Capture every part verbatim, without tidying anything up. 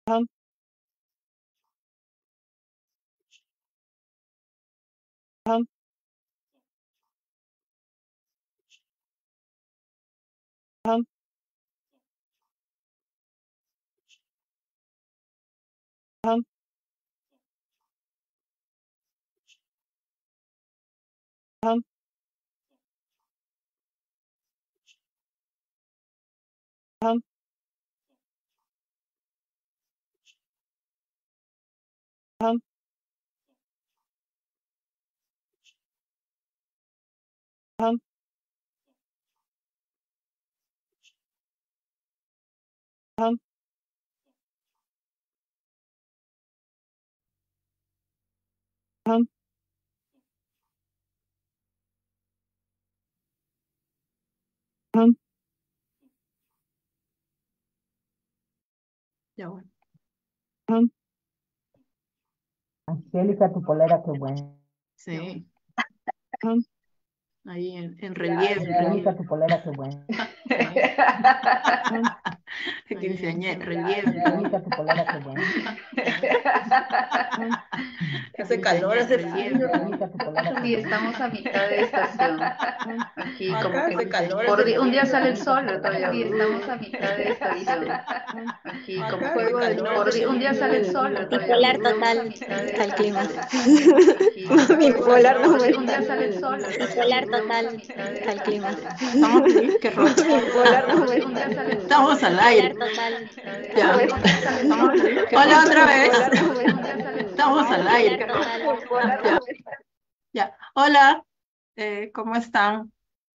Um, um, um, um, um, um, um, um, um, um, um. Ya bueno. Um, Angélica, tu polera, qué buena. Sí, um, ahí en, en relieve. Angélica, tu polera, qué buena. um, Que Ahí en, enseñé, en relieve. Angélica, tu polera, qué buena. um, Hace calor, hace frío. Angélica, tu polera, qué Sí, buena. estamos a mitad de estación. um, Aquí Acá como hace que calor, por hace di- un día frío. sale el sol, otro día. Sí, estamos a mitad de estación. um. Aquí Acá como hace que calor, por hace di- un día sale el frío. sol, otro día. Bipolar Estamos a total mitad de está el clima. estación. Aquí como que Bipolar no por di- me un día sale el sol, otro día. Bipolar Estamos a total mitad de está el clima. estación. ¿Estamos ahí? ¿Qué rollo? Bipolar no Por di- me un día sale el sol. Estamos al Bipolar aire. total. Ya. ¿Estamos ahí? Hola otra vez. Estamos al aire. Bipolar Ya. Ya. Hola. Eh, ¿cómo están?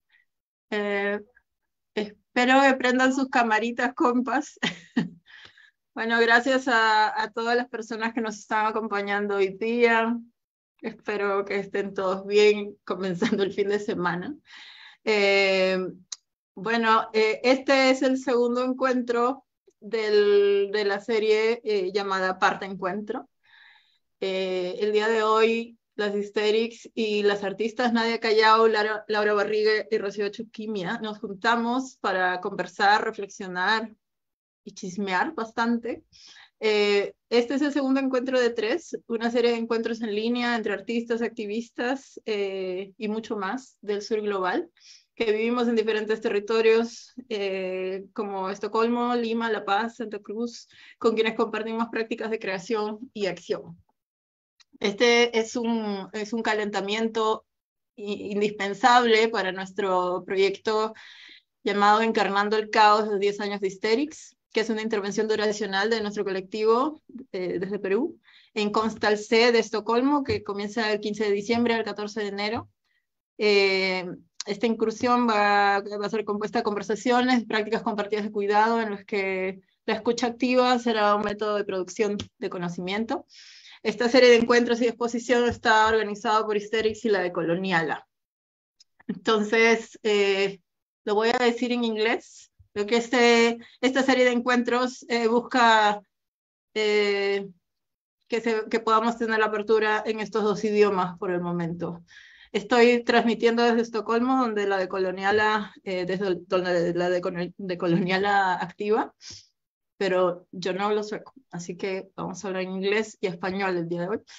Eh, espero que prendan sus camaritas, compas. Bueno, gracias a, a todas las personas que nos están acompañando hoy día. Espero que estén todos bien, comenzando el fin de semana. Eh, bueno, eh, este es el segundo encuentro del, de la serie eh, llamada Parte Encuentro. Eh, el día de hoy, las Hysterics y las artistas Nadia Callao, Laura, Laura Barriga y Rocío Chuquimia nos juntamos para conversar, reflexionar y chismear bastante. Eh, este es el segundo encuentro de tres, una serie de encuentros en línea entre artistas, activistas eh, y mucho más del sur global, que vivimos en diferentes territorios eh, como Estocolmo, Lima, La Paz, Santa Cruz, con quienes compartimos prácticas de creación y acción. Este es un, es un calentamiento indispensable para nuestro proyecto llamado Encarnando el Caos, los diez años de Hysterics, que es una intervención duracional de nuestro colectivo eh, desde Perú, en Constal C de Estocolmo, que comienza el quince de diciembre al catorce de enero. Eh, esta incursión va, va a ser compuesta de conversaciones, prácticas compartidas de cuidado, en las que la escucha activa será un método de producción de conocimiento. Esta serie de encuentros y exposición está organizada por Hysterics y la de Coloniala. Entonces, eh, lo voy a decir en inglés. Creo que este, esta serie de encuentros eh, busca eh, que, se, que podamos tener la apertura en estos dos idiomas por el momento. Estoy transmitiendo desde Estocolmo, donde la de Coloniala, eh, desde donde la de, de Coloniala activa, pero yo no hablo sueco, así que vamos a hablar en inglés y español el día de hoy.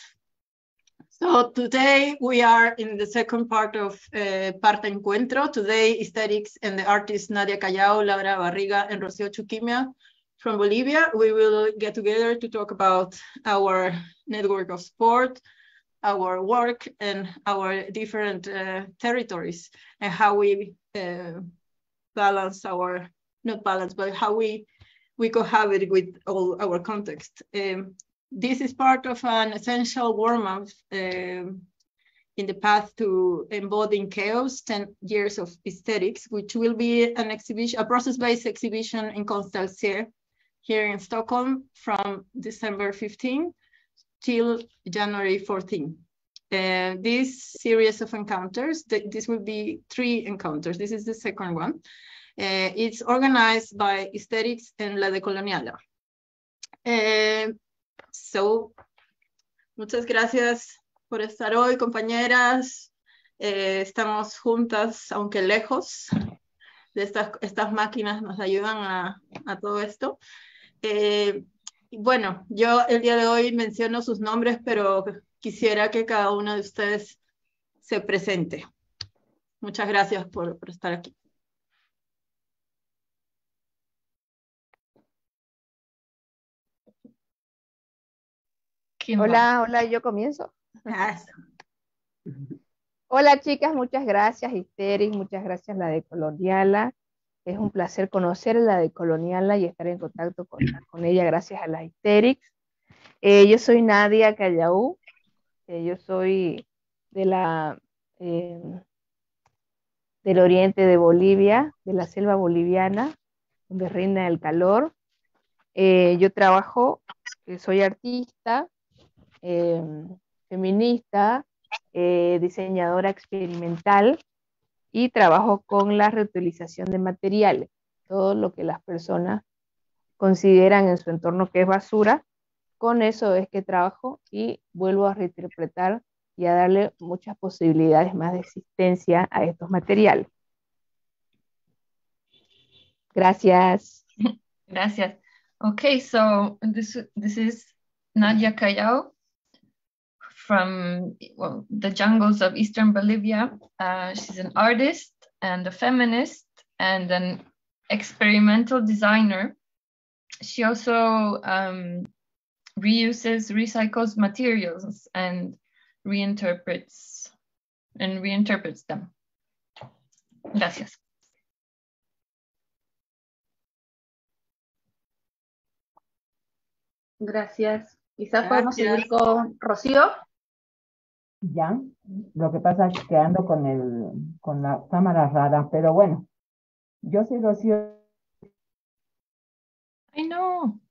So today we are in the second part of uh, Parte Encuentro. Today, Hysterics and the artists Nadia Callao, Laura Barriga, and Rocío Chuquimia from Bolivia. We will get together to talk about our network of sport, our work, and our different uh, territories, and how we uh, balance our, not balance, but how we, we cohabit with all our context. Um, This is part of an essential warm-up um, in the path to embodying chaos, ten years of Hysterics, which will be an exhibition, a process-based exhibition in Constal C here in Stockholm from December fifteenth till January fourteenth. Uh, this series of encounters, th this will be three encounters. This is the second one. Uh, it's organized by Hysterics and La Decoloniala. Uh, So, muchas gracias por estar hoy, compañeras. Eh, estamos juntas, aunque lejos. De estas, estas máquinas nos ayudan a, a todo esto. Eh, y bueno, yo el día de hoy menciono sus nombres, pero quisiera que cada uno de ustedes se presente. Muchas gracias por, por estar aquí. ¿Quién va? Hola, hola, yo comienzo. Ah, Hola chicas, muchas gracias Histeris, muchas gracias la de Coloniala. Es un placer conocer la de Coloniala y estar en contacto con, con ella gracias a la Histerix. Eh, yo soy Nadia Callaú, eh, yo soy de la, eh, del oriente de Bolivia, de la selva boliviana, donde reina el calor. Eh, yo trabajo, eh, soy artista, eh, feminista, eh, diseñadora experimental y trabajo con la reutilización de materiales. Todo lo que las personas consideran en su entorno que es basura, con eso es que trabajo y vuelvo a reinterpretar y a darle muchas posibilidades más de existencia a estos materiales. Gracias. Gracias. Okay, so this this is Nadia Callao from, well, the jungles of eastern Bolivia. Uh, she's an artist and a feminist and an experimental designer. She also um, reuses, recycles materials and reinterprets and reinterprets them. Gracias. Gracias. Quizás podemos Gracias. seguir con Rocío. Ya, lo que pasa es que ando con el, con la cámara rara, pero bueno, yo soy Rocío. I know.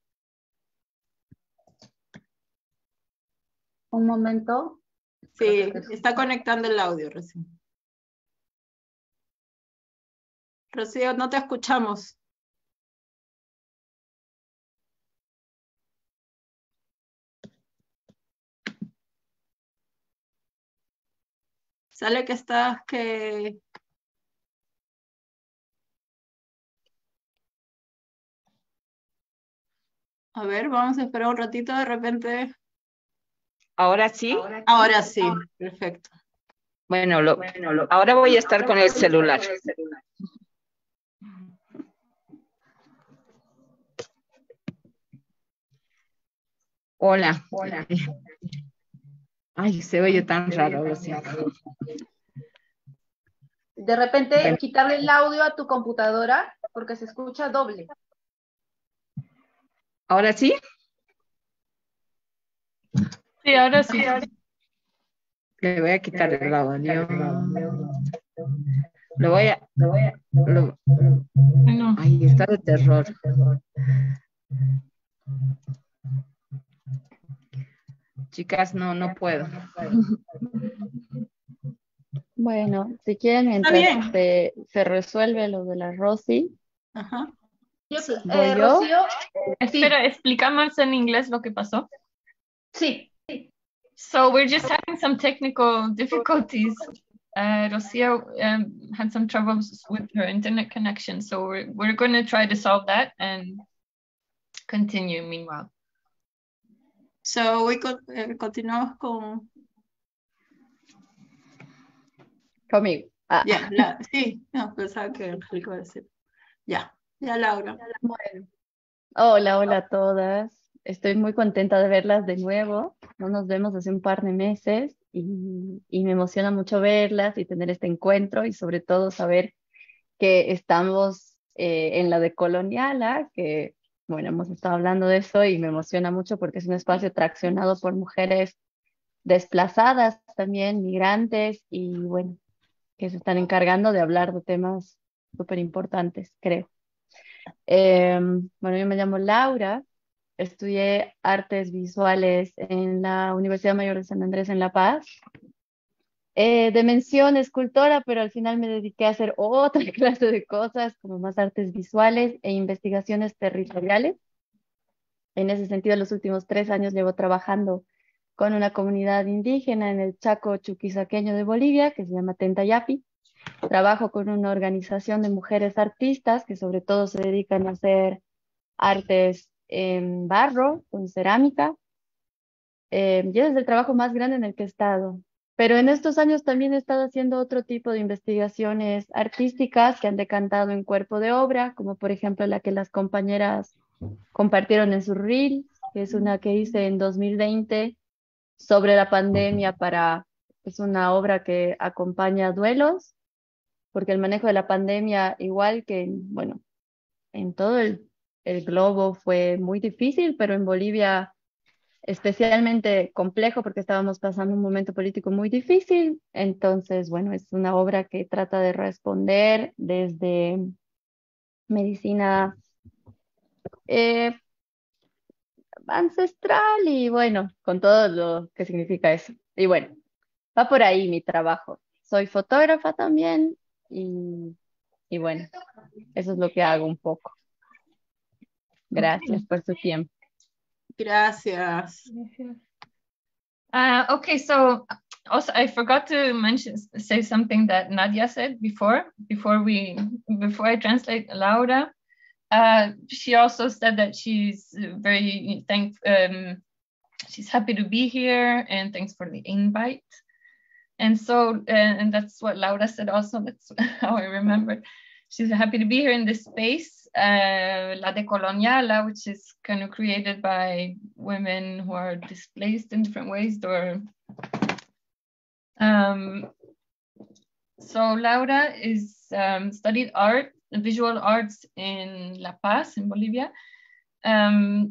Un momento. Sí, está conectando el audio, Rocío. Rocío, no te escuchamos. Sale que estás que... A ver, vamos a esperar un ratito, de repente... ¿Ahora sí? Ahora sí, perfecto. Bueno, lo, ahora voy a estar con el celular. Hola. Hola. Ay, se oye tan raro, lo siento. De repente, Bueno. quitarle el audio a tu computadora porque se escucha doble. ¿Ahora sí? Sí, ahora sí. Le voy a quitar el audio. Lo voy a... Lo voy a lo- I know. Ay, está de terror. Chicas, no, no puedo. Bueno, si quieren, Está mientras bien. se, se resuelve lo de la Rosy, Ajá. Yo, Sí. eh, ¿Voy yo? Rocío, sí, Espera, explicamos en inglés lo que pasó. sí. So we're just having some technical difficulties. Uh, Rocio um, had some troubles with her internet connection, so we're, we're going to try to solve that and continue meanwhile. So, we con- eh, continuamos con... conmigo. Ah, Ya, la- sí, no, pensaba que Angélica iba a decir. Ya, ya Laura. bueno. Hola, hola a todas. Estoy muy contenta de verlas de nuevo. No nos vemos hace un par de meses y, y me emociona mucho verlas y tener este encuentro y sobre todo saber que estamos eh, en la de Coloniala, que bueno, hemos estado hablando de eso y me emociona mucho porque es un espacio traccionado por mujeres desplazadas también, migrantes y bueno, que se están encargando de hablar de temas súper importantes, creo. Eh, bueno, yo me llamo Laura, estudié artes visuales en la Universidad Mayor de San Andrés en La Paz. Eh, de mención escultora, pero al final me dediqué a hacer otra clase de cosas, como más artes visuales e investigaciones territoriales. En ese sentido, los últimos tres años llevo trabajando con una comunidad indígena en el Chaco chuquisaqueño de Bolivia, que se llama Tentayapi. Trabajo con una organización de mujeres artistas que sobre todo se dedican a hacer artes en barro, con cerámica. Eh, y es el trabajo más grande en el que he estado. Pero en estos años también he estado haciendo otro tipo de investigaciones artísticas que han decantado en cuerpo de obra, como por ejemplo la que las compañeras compartieron en su reel, que es una que hice en dos mil veinte sobre la pandemia para, es una obra que acompaña duelos, porque el manejo de la pandemia, igual que en, bueno, en todo el, el globo fue muy difícil, pero en Bolivia especialmente complejo porque estábamos pasando un momento político muy difícil. Entonces, bueno, es una obra que trata de responder desde medicina eh, ancestral y bueno, con todo lo que significa eso. Y bueno, va por ahí mi trabajo. Soy fotógrafa también y, y bueno, eso es lo que hago un poco. Gracias por su tiempo. Gracias. Uh, okay, so also I forgot to mention say something that Nadia said before before we before I translate Laura. Uh, she also said that she's very thank um, she's happy to be here and thanks for the invite. And so uh, and that's what Laura said also. That's how I remembered. She's happy to be here in this space, uh, La Decoloniala, which is kind of created by women who are displaced in different ways. Or um, so Laura is um, studied art, visual arts in La Paz, in Bolivia. Um,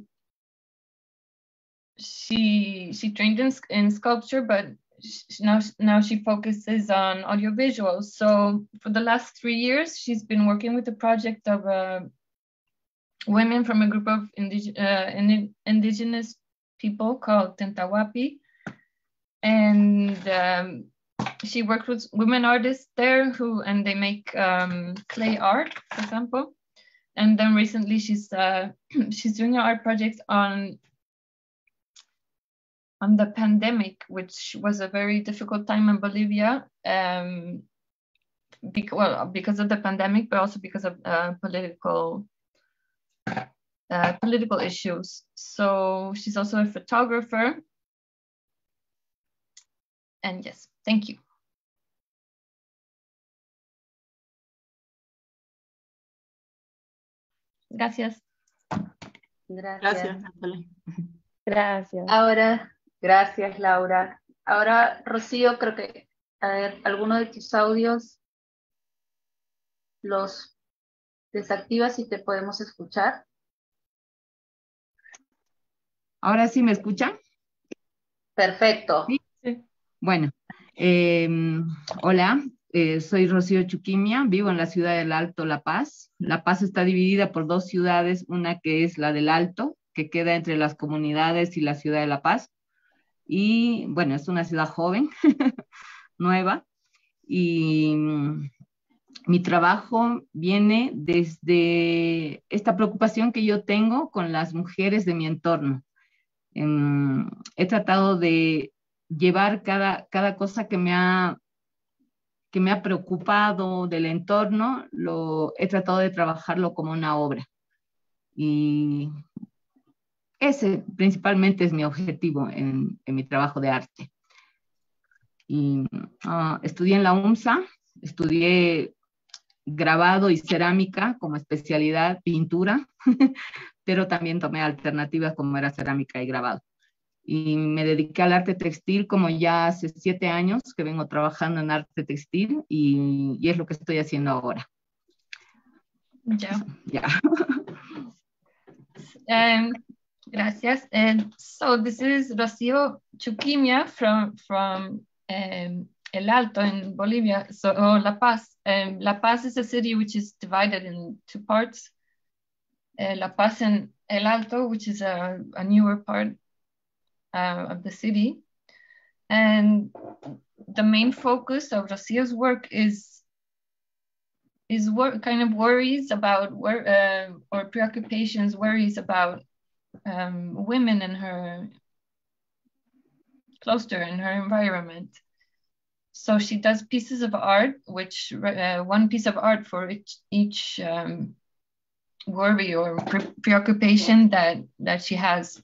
she she trained in, in sculpture, but she, now now she focuses on audiovisual. So for the last three years, she's been working with a project of uh, women from a group of indig uh, in indigenous people called Tentahuapi, and um, she worked with women artists there who and they make um, clay art, for example. And then recently she's uh, she's doing an art project on on the pandemic, which was a very difficult time in Bolivia, um, because, well, because of the pandemic, but also because of uh, political uh, political issues. So she's also a photographer. And yes, thank you. Gracias. Gracias. Gracias, Natalie. Gracias. Ahora, gracias, Laura. Ahora, Rocío, creo que, a ver, alguno de tus audios los desactivas y te podemos escuchar. ¿Ahora sí me escuchan? Perfecto. Sí. Sí. Bueno, eh, hola, eh, soy Rocío Chuquimia, vivo en la ciudad del Alto, La Paz. La Paz está dividida por dos ciudades, una que es la del Alto, que queda entre las comunidades y la ciudad de La Paz. Y bueno, es una ciudad joven, nueva, y mi trabajo viene desde esta preocupación que yo tengo con las mujeres de mi entorno. Um, he tratado de llevar cada, cada cosa que me ha que me ha preocupado del entorno, lo he tratado de trabajarlo como una obra. Y ese principalmente es mi objetivo en, en mi trabajo de arte. Y, uh, estudié en la UMSA, estudié grabado y cerámica como especialidad, pintura, pero también tomé alternativas como era cerámica y grabado. Y me dediqué al arte textil como ya hace siete años que vengo trabajando en arte textil y, y es lo que estoy haciendo ahora. Ya. Ya. Um, gracias. And so this is Rocío Chuquimia from, from um, El Alto in Bolivia, so or La Paz. Um, La Paz is a city which is divided in two parts. Uh, La Paz and El Alto, which is a, a newer part uh, of the city. And the main focus of Rocío's work is is work kind of worries about wor uh, or preoccupations, worries about um, women in her cluster, in her environment. So she does pieces of art, which uh, one piece of art for each, each um, worry or pre- preoccupation that that she has.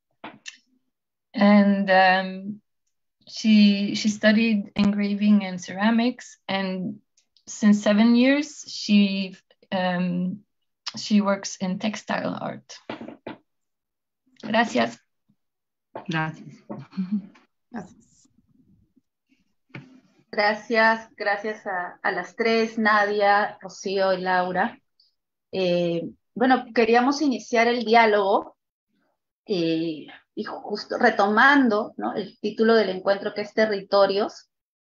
And um, she she studied engraving and ceramics, and since seven years she um, she works in textile art. Gracias. Gracias. Gracias. Gracias, gracias a, a las tres, Nadia, Rocío y Laura. Eh, bueno, queríamos iniciar el diálogo eh, y justo retomando, ¿no?, el título del encuentro, que es Territorios.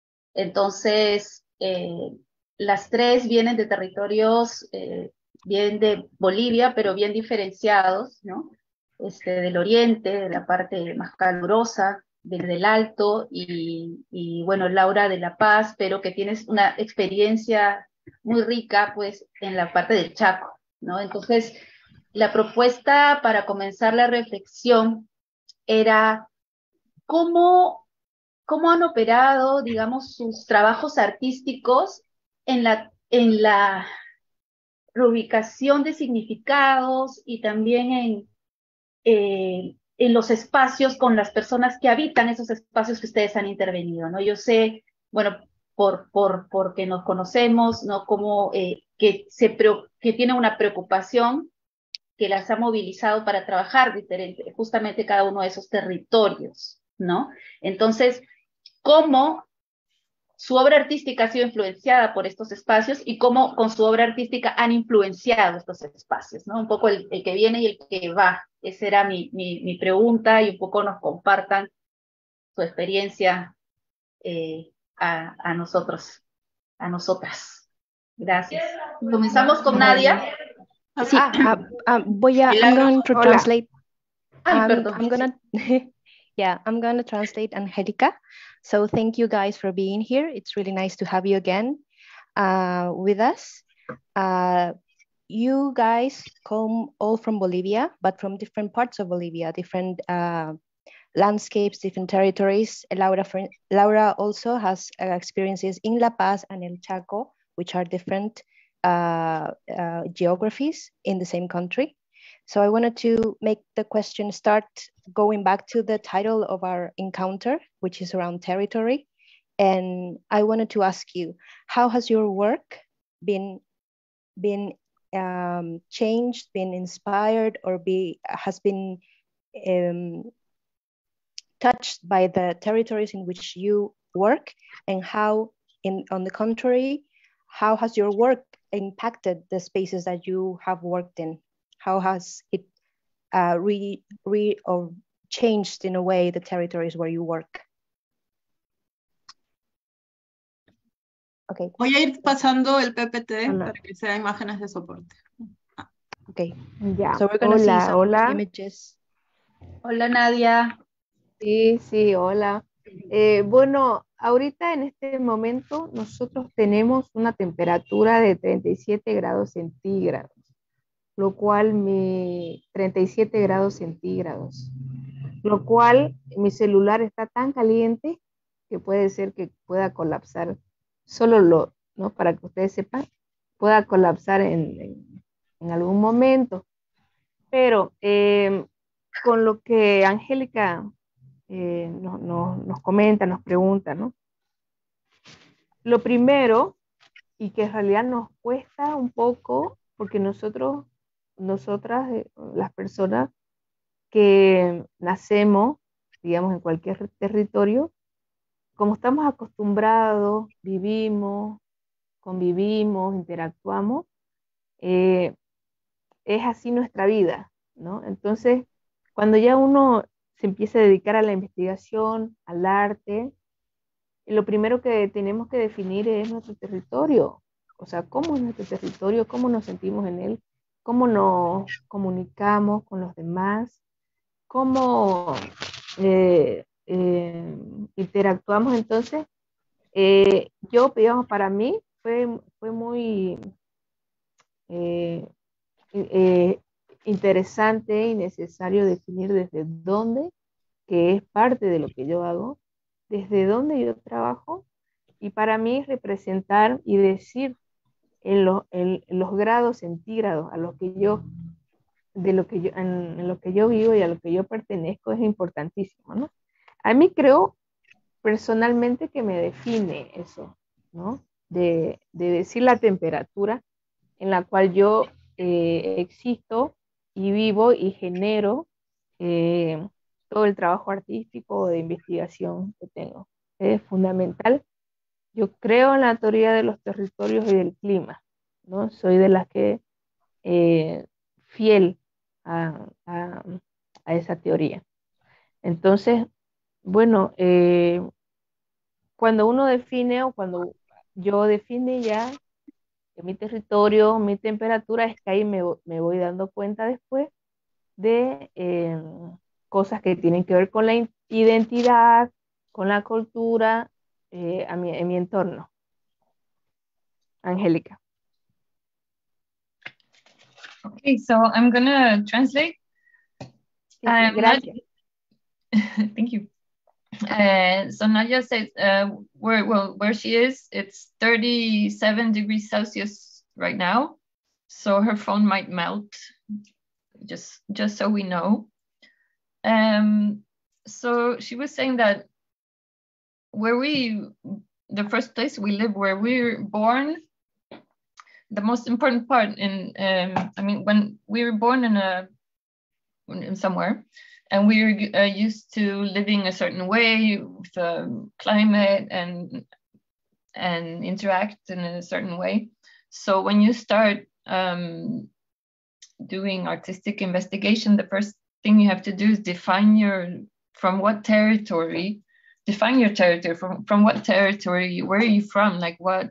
Entonces, eh, las tres vienen de territorios, eh, vienen de Bolivia, pero bien diferenciados, ¿no? Este, del oriente, de la parte más calurosa, del, del Alto, y, y bueno, Laura de La Paz, pero que tienes una experiencia muy rica, pues, en la parte del Chaco, ¿no? Entonces, la propuesta para comenzar la reflexión era cómo, cómo han operado, digamos, sus trabajos artísticos en la, en la reubicación de significados y también en, eh, en los espacios con las personas que habitan esos espacios que ustedes han intervenido, ¿no? Yo sé, bueno, por, por, porque nos conocemos, ¿no?, como eh, que, se preo- que tiene una preocupación que las ha movilizado para trabajar diferente, justamente cada uno de esos territorios, ¿no? Entonces, ¿cómo su obra artística ha sido influenciada por estos espacios y cómo con su obra artística han influenciado estos espacios, ¿no? Un poco el, el que viene y el que va. Esa era mi, mi, mi pregunta, y un poco nos compartan su experiencia eh, a, a nosotros, a nosotras. Gracias. Comenzamos con Nadia. Sí, ah, ah, voy a, I'm going to Hola. translate. Ay, Um, perdón. I'm gonna, yeah, I'm gonna translate Angelica. So thank you guys for being here. It's really nice to have you again uh, with us. Uh, you guys come all from Bolivia, but from different parts of Bolivia, different uh, landscapes, different territories. Laura, for, Laura also has uh, experiences in La Paz and El Chaco, which are different uh, uh, geographies in the same country. So I wanted to make the question start going back to the title of our encounter, which is around territory. And I wanted to ask you, how has your work been, been um, changed, been inspired, or be, has been um, touched by the territories in which you work, and how, in on the contrary, how has your work impacted the spaces that you have worked in? How has it uh, re, re or changed in a way the territories where you work? Okay. Voy a ir pasando el P P T Hola. para que sea imágenes de soporte. Okay. Ya, So we're gonna see hola, some hola. images. Hola, Nadia. Sí, sí, hola. Eh, bueno, ahorita en este momento nosotros tenemos una temperatura de treinta y siete grados centígrados, lo cual mi treinta y siete grados centígrados, lo cual mi celular está tan caliente que puede ser que pueda colapsar, solo lo, ¿no? Para que ustedes sepan, pueda colapsar en, en, en algún momento. Pero eh, con lo que Angélica eh, no, no, nos comenta, nos pregunta, ¿no? Lo primero, y que en realidad nos cuesta un poco, porque nosotros, nosotras, eh, las personas que nacemos, digamos, en cualquier territorio, como estamos acostumbrados, vivimos, convivimos, interactuamos, eh, es así nuestra vida, ¿no? Entonces, cuando ya uno se empieza a dedicar a la investigación, al arte, lo primero que tenemos que definir es nuestro territorio, o sea, cómo es nuestro territorio, cómo nos sentimos en él, cómo nos comunicamos con los demás, cómo eh, eh, interactuamos. Entonces, eh, yo, digamos, para mí fue, fue muy eh, eh, interesante y necesario definir desde dónde, que es parte de lo que yo hago, desde dónde yo trabajo, y para mí representar y decir en, lo- en- en los grados centígrados a los que yo, de lo que yo, en, en lo que yo vivo y a lo que yo pertenezco es importantísimo, ¿no? A mí creo personalmente que me define eso, ¿no? De, de decir la temperatura en la cual yo eh, existo y vivo y genero eh, todo el trabajo artístico o de investigación que tengo. Es fundamental. Yo creo en la teoría de los territorios y del clima, ¿no? Soy de las que eh, fiel a, a- a esa teoría. Entonces, bueno, eh, cuando uno define o cuando yo define ya mi territorio, mi temperatura, es que ahí me, vo- me voy dando cuenta después de eh, cosas que tienen que ver con la in- identidad, con la cultura, eh, a mi, en mi entorno. Angélica. Okay, so I'm gonna translate. Sí, sí, Um, gracias. Nadia- Thank you. Uh, so Nadia says uh, where well where she is, it's thirty-seven degrees Celsius right now, so her phone might melt. Just just so we know. Um, so she was saying that where we, the first place we live, where we're born, the most important part in, um, I mean, when we were born in a in somewhere, and we're uh, used to living a certain way with the climate and and interact in a certain way. So when you start um, doing artistic investigation, the first thing you have to do is define your, from what territory, define your territory, from, from what territory, where are you from, like what,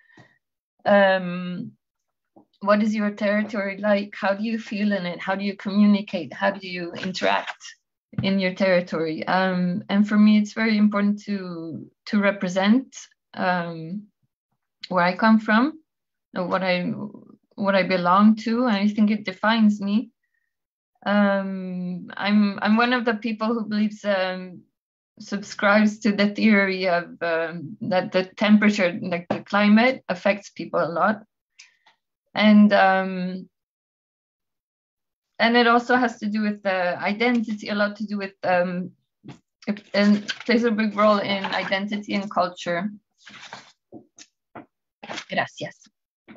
um, what is your territory like? How do you feel in it? How do you communicate? How do you interact in your territory? Um, and for me, it's very important to to represent um, where I come from, or what I what I belong to, and I think it defines me. Um, I'm I'm one of the people who believes um, subscribes to the theory of um, that the temperature, like the climate, affects people a lot. And um, and it also has to do with the identity, a lot to do with um, it, and plays a big role in identity and culture. Gracias.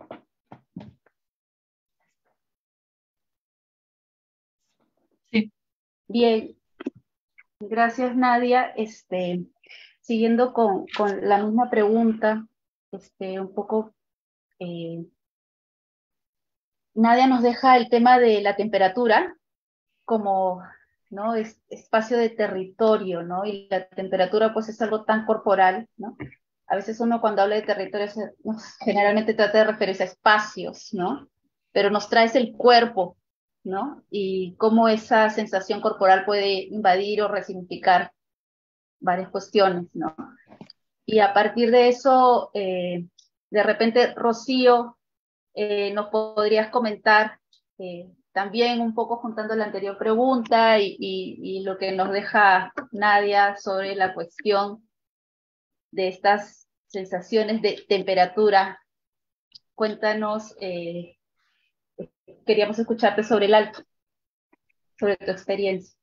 Sí. Bien, gracias Nadia. Este, siguiendo con, con la misma pregunta, este, un poco, eh, Nadia nos deja el tema de la temperatura como, ¿no? Es, espacio de territorio, ¿no? Y la temperatura pues es algo tan corporal, ¿no? A veces uno cuando habla de territorio se, no, generalmente trata de referirse a espacios, ¿no? Pero nos traes el cuerpo, ¿no? Y cómo esa sensación corporal puede invadir o resignificar varias cuestiones, ¿no? Y a partir de eso, eh, de repente, Rocío, eh, nos podrías comentar eh, también un poco juntando la anterior pregunta y, y, y lo que nos deja Nadia sobre la cuestión de estas sensaciones de temperatura. Cuéntanos, eh, queríamos escucharte sobre el alto, sobre tu experiencia.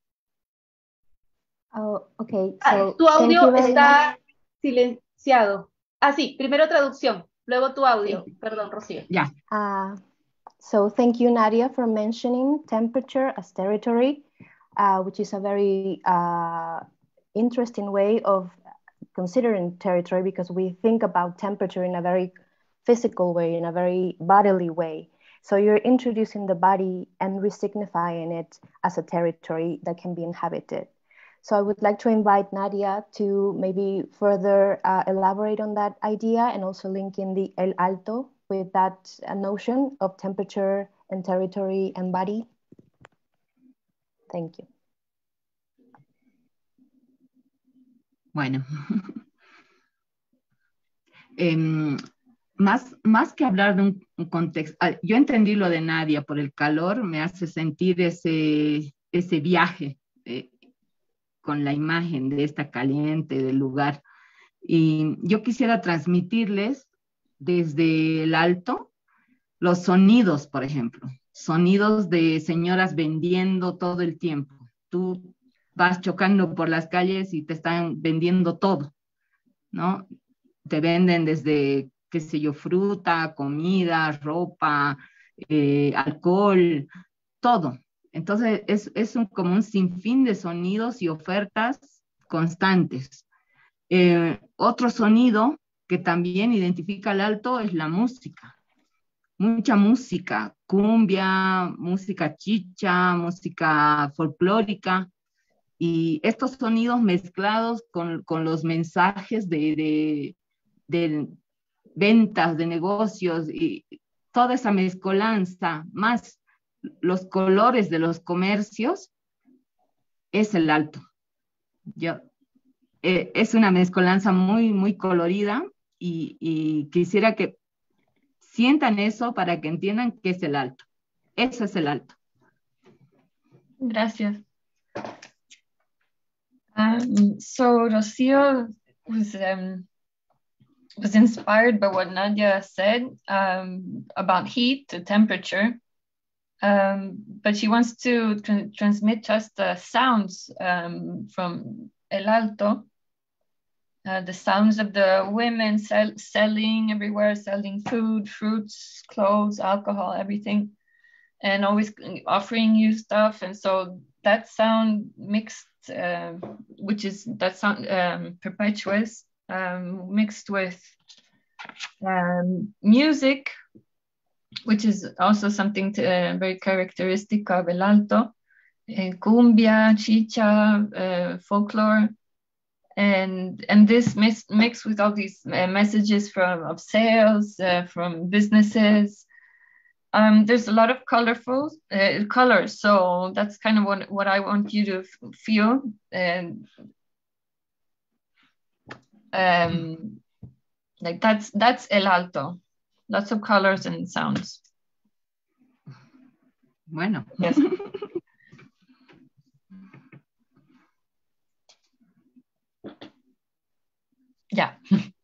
Oh, okay. Ah, So tu thank audio you very much. está silenciado. Ah, sí, primero traducción, luego tu audio. Sí. Perdón, Rocío. Ya. Uh, so thank you, Nadia, for mentioning temperature as territory, uh, which is a very uh, interesting way of considering territory, because we think about temperature in a very physical way, in a very bodily way. So you're introducing the body and resignifying it as a territory that can be inhabited. So I would like to invite Nadia to maybe further uh, elaborate on that idea and also link in the El Alto with that uh, notion of temperature and territory and body. Thank you. Bueno. Em, más, más que hablar de un, un contexto, ah, yo entendí lo de Nadia por el calor, me hace sentir ese, ese viaje eh, con la imagen de esta caliente del lugar. Y yo quisiera transmitirles desde el alto los sonidos, por ejemplo, sonidos de señoras vendiendo todo el tiempo. Tú vas chocando por las calles y te están vendiendo todo, ¿no? Te venden desde, qué sé yo, fruta, comida, ropa, eh, alcohol, todo. Entonces es, es un, como un sinfín de sonidos y ofertas constantes. Eh, otro sonido que también identifica al alto es la música. Mucha música, cumbia, música chicha, música folclórica, y estos sonidos mezclados con, con los mensajes de, de, de ventas, de negocios, y toda esa mezcolanza, más los colores de los comercios, es el alto. Yo, eh, es una mezcolanza muy, muy colorida, y, y quisiera que sientan eso para que entiendan qué es el alto. Eso es el alto. Gracias. Um, so Rocio was um, was inspired by what Nadia said um, about heat, the temperature, um, but she wants to tra transmit us the sounds um, from El Alto, uh, the sounds of the women sell selling everywhere, selling food, fruits, clothes, alcohol, everything, and always offering you stuff. And so that sound mixed, uh, which is that sound um, perpetuous, um, mixed with um, music, which is also something to, uh, very characteristic of El Alto, uh, cumbia, chicha, uh, folklore, and and this mix, mixed with all these uh, messages from of sales, uh, from businesses. Um, there's a lot of colorful uh, colors, so that's kind of what, what I want you to f feel. And um, like that's that's El Alto, lots of colors and sounds. Bueno. Yes. Ya.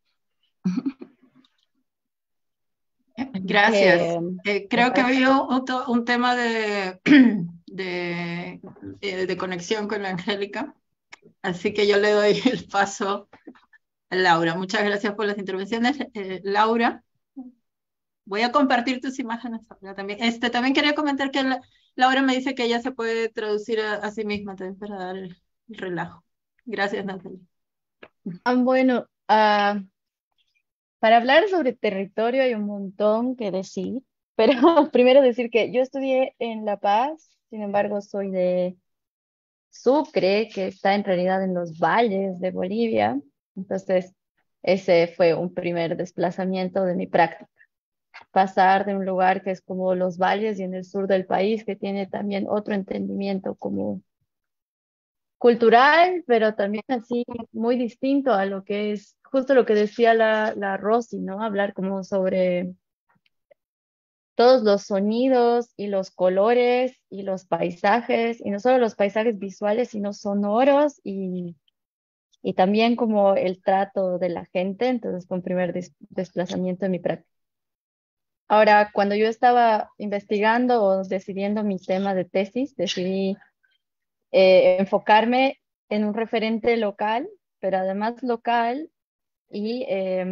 Gracias. Eh, Eh, creo que había un, un tema de, de, de conexión con la Angélica, así que yo le doy el paso a Laura. Muchas gracias por las intervenciones, eh, Laura. Voy a compartir tus imágenes ahora también. Este, también quería comentar que la, Laura me dice que ella se puede traducir a, a sí misma también para dar el, el relajo. Gracias, Natalia. ah, bueno, ah, para hablar sobre territorio hay un montón que decir, pero primero decir que yo estudié en La Paz, sin embargo soy de Sucre, que está en realidad en los valles de Bolivia. Entonces, ese fue un primer desplazamiento de mi práctica. Pasar de un lugar que es como los valles y en el sur del país, que tiene también otro entendimiento como cultural, pero también así muy distinto a lo que es justo lo que decía la, la Rosy, ¿no? Hablar como sobre todos los sonidos y los colores y los paisajes, y no solo los paisajes visuales, sino sonoros y, y también como el trato de la gente. Entonces fue un primer des desplazamiento en mi práctica. Ahora, cuando yo estaba investigando o decidiendo mi tema de tesis, decidí eh, enfocarme en un referente local, pero además local y eh,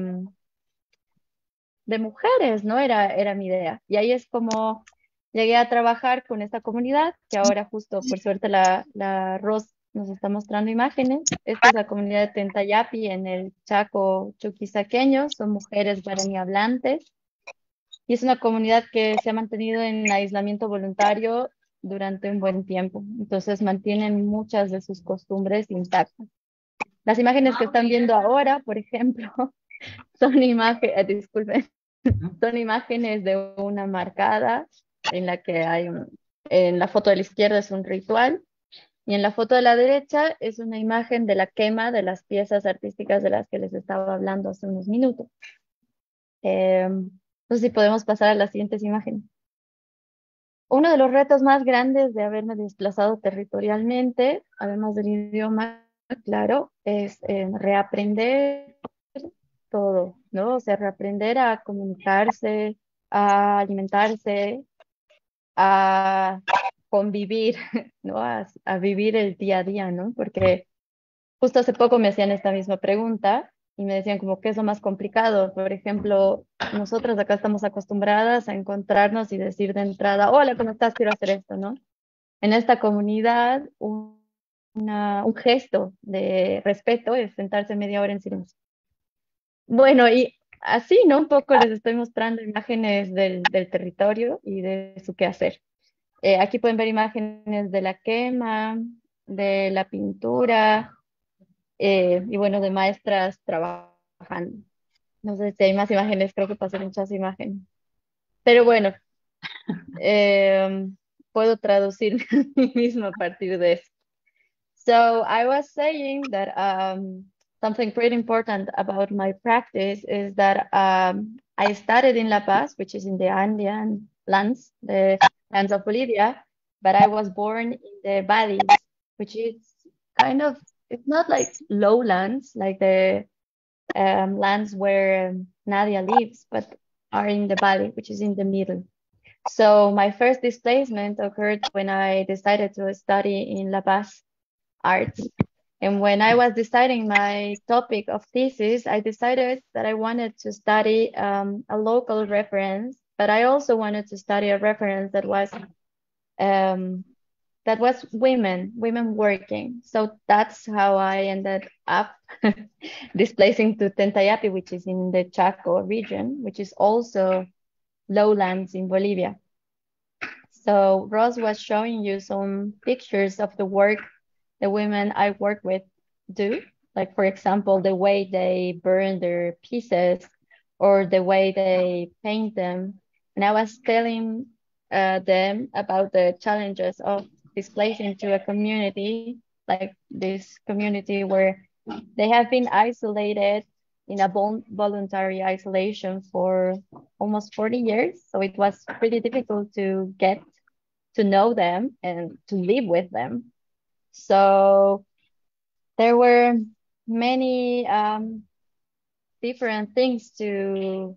de mujeres, ¿no? Era, era mi idea. Y ahí es como llegué a trabajar con esta comunidad, que ahora justo por suerte la, la Ros nos está mostrando imágenes. Esta es la comunidad de Tentayapi en el Chaco chuquisaqueño, son mujeres guaraní hablantes. Y es una comunidad que se ha mantenido en aislamiento voluntario durante un buen tiempo. Entonces mantienen muchas de sus costumbres intactas. Las imágenes que están viendo ahora, por ejemplo, son imágenes, eh, disculpen, son imágenes de una marcada en la que hay un, en la foto de la izquierda es un ritual y en la foto de la derecha es una imagen de la quema de las piezas artísticas de las que les estaba hablando hace unos minutos. Eh, no sé si podemos pasar a las siguientes imágenes. Uno de los retos más grandes de haberme desplazado territorialmente, además del idioma, claro, es eh, reaprender todo, ¿no? O sea, reaprender a comunicarse, a alimentarse, a convivir, ¿no? A, a vivir el día a día, ¿no? Porque justo hace poco me hacían esta misma pregunta y me decían como, ¿qué es lo más complicado? Por ejemplo, nosotros acá estamos acostumbradas a encontrarnos y decir de entrada, hola, ¿cómo estás? Quiero hacer esto, ¿no? En esta comunidad, un, una, un gesto de respeto es sentarse media hora en silencio. Bueno, y así, ¿no? Un poco les estoy mostrando imágenes del, del territorio y de su quehacer. Eh, aquí pueden ver imágenes de la quema, de la pintura, eh, y bueno, de maestras trabajando. No sé si hay más imágenes, creo que pasé muchas imágenes. Pero bueno, eh, puedo traducir a mí mismo a partir de eso. So I was saying that um, something pretty important about my practice is that um, I started in La Paz, which is in the Andean lands, the lands of Bolivia, but I was born in the valleys, which is kind of, it's not like lowlands, like the um, lands where um, Nadia lives, but are in the valley, which is in the middle. So my first displacement occurred when I decided to study in La Paz arts. And when I was deciding my topic of thesis, I decided that I wanted to study um, a local reference, but I also wanted to study a reference that was um, that was women, women working. So that's how I ended up displacing to Tentayapi, which is in the Chaco region, which is also lowlands in Bolivia. So Ross was showing you some pictures of the work the women I work with do. Like, for example, the way they burn their pieces or the way they paint them. And I was telling uh, them about the challenges of displacing to a community, like this community where they have been isolated in a vol voluntary isolation for almost forty years. So it was pretty difficult to get to know them and to live with them. So there were many um, different things to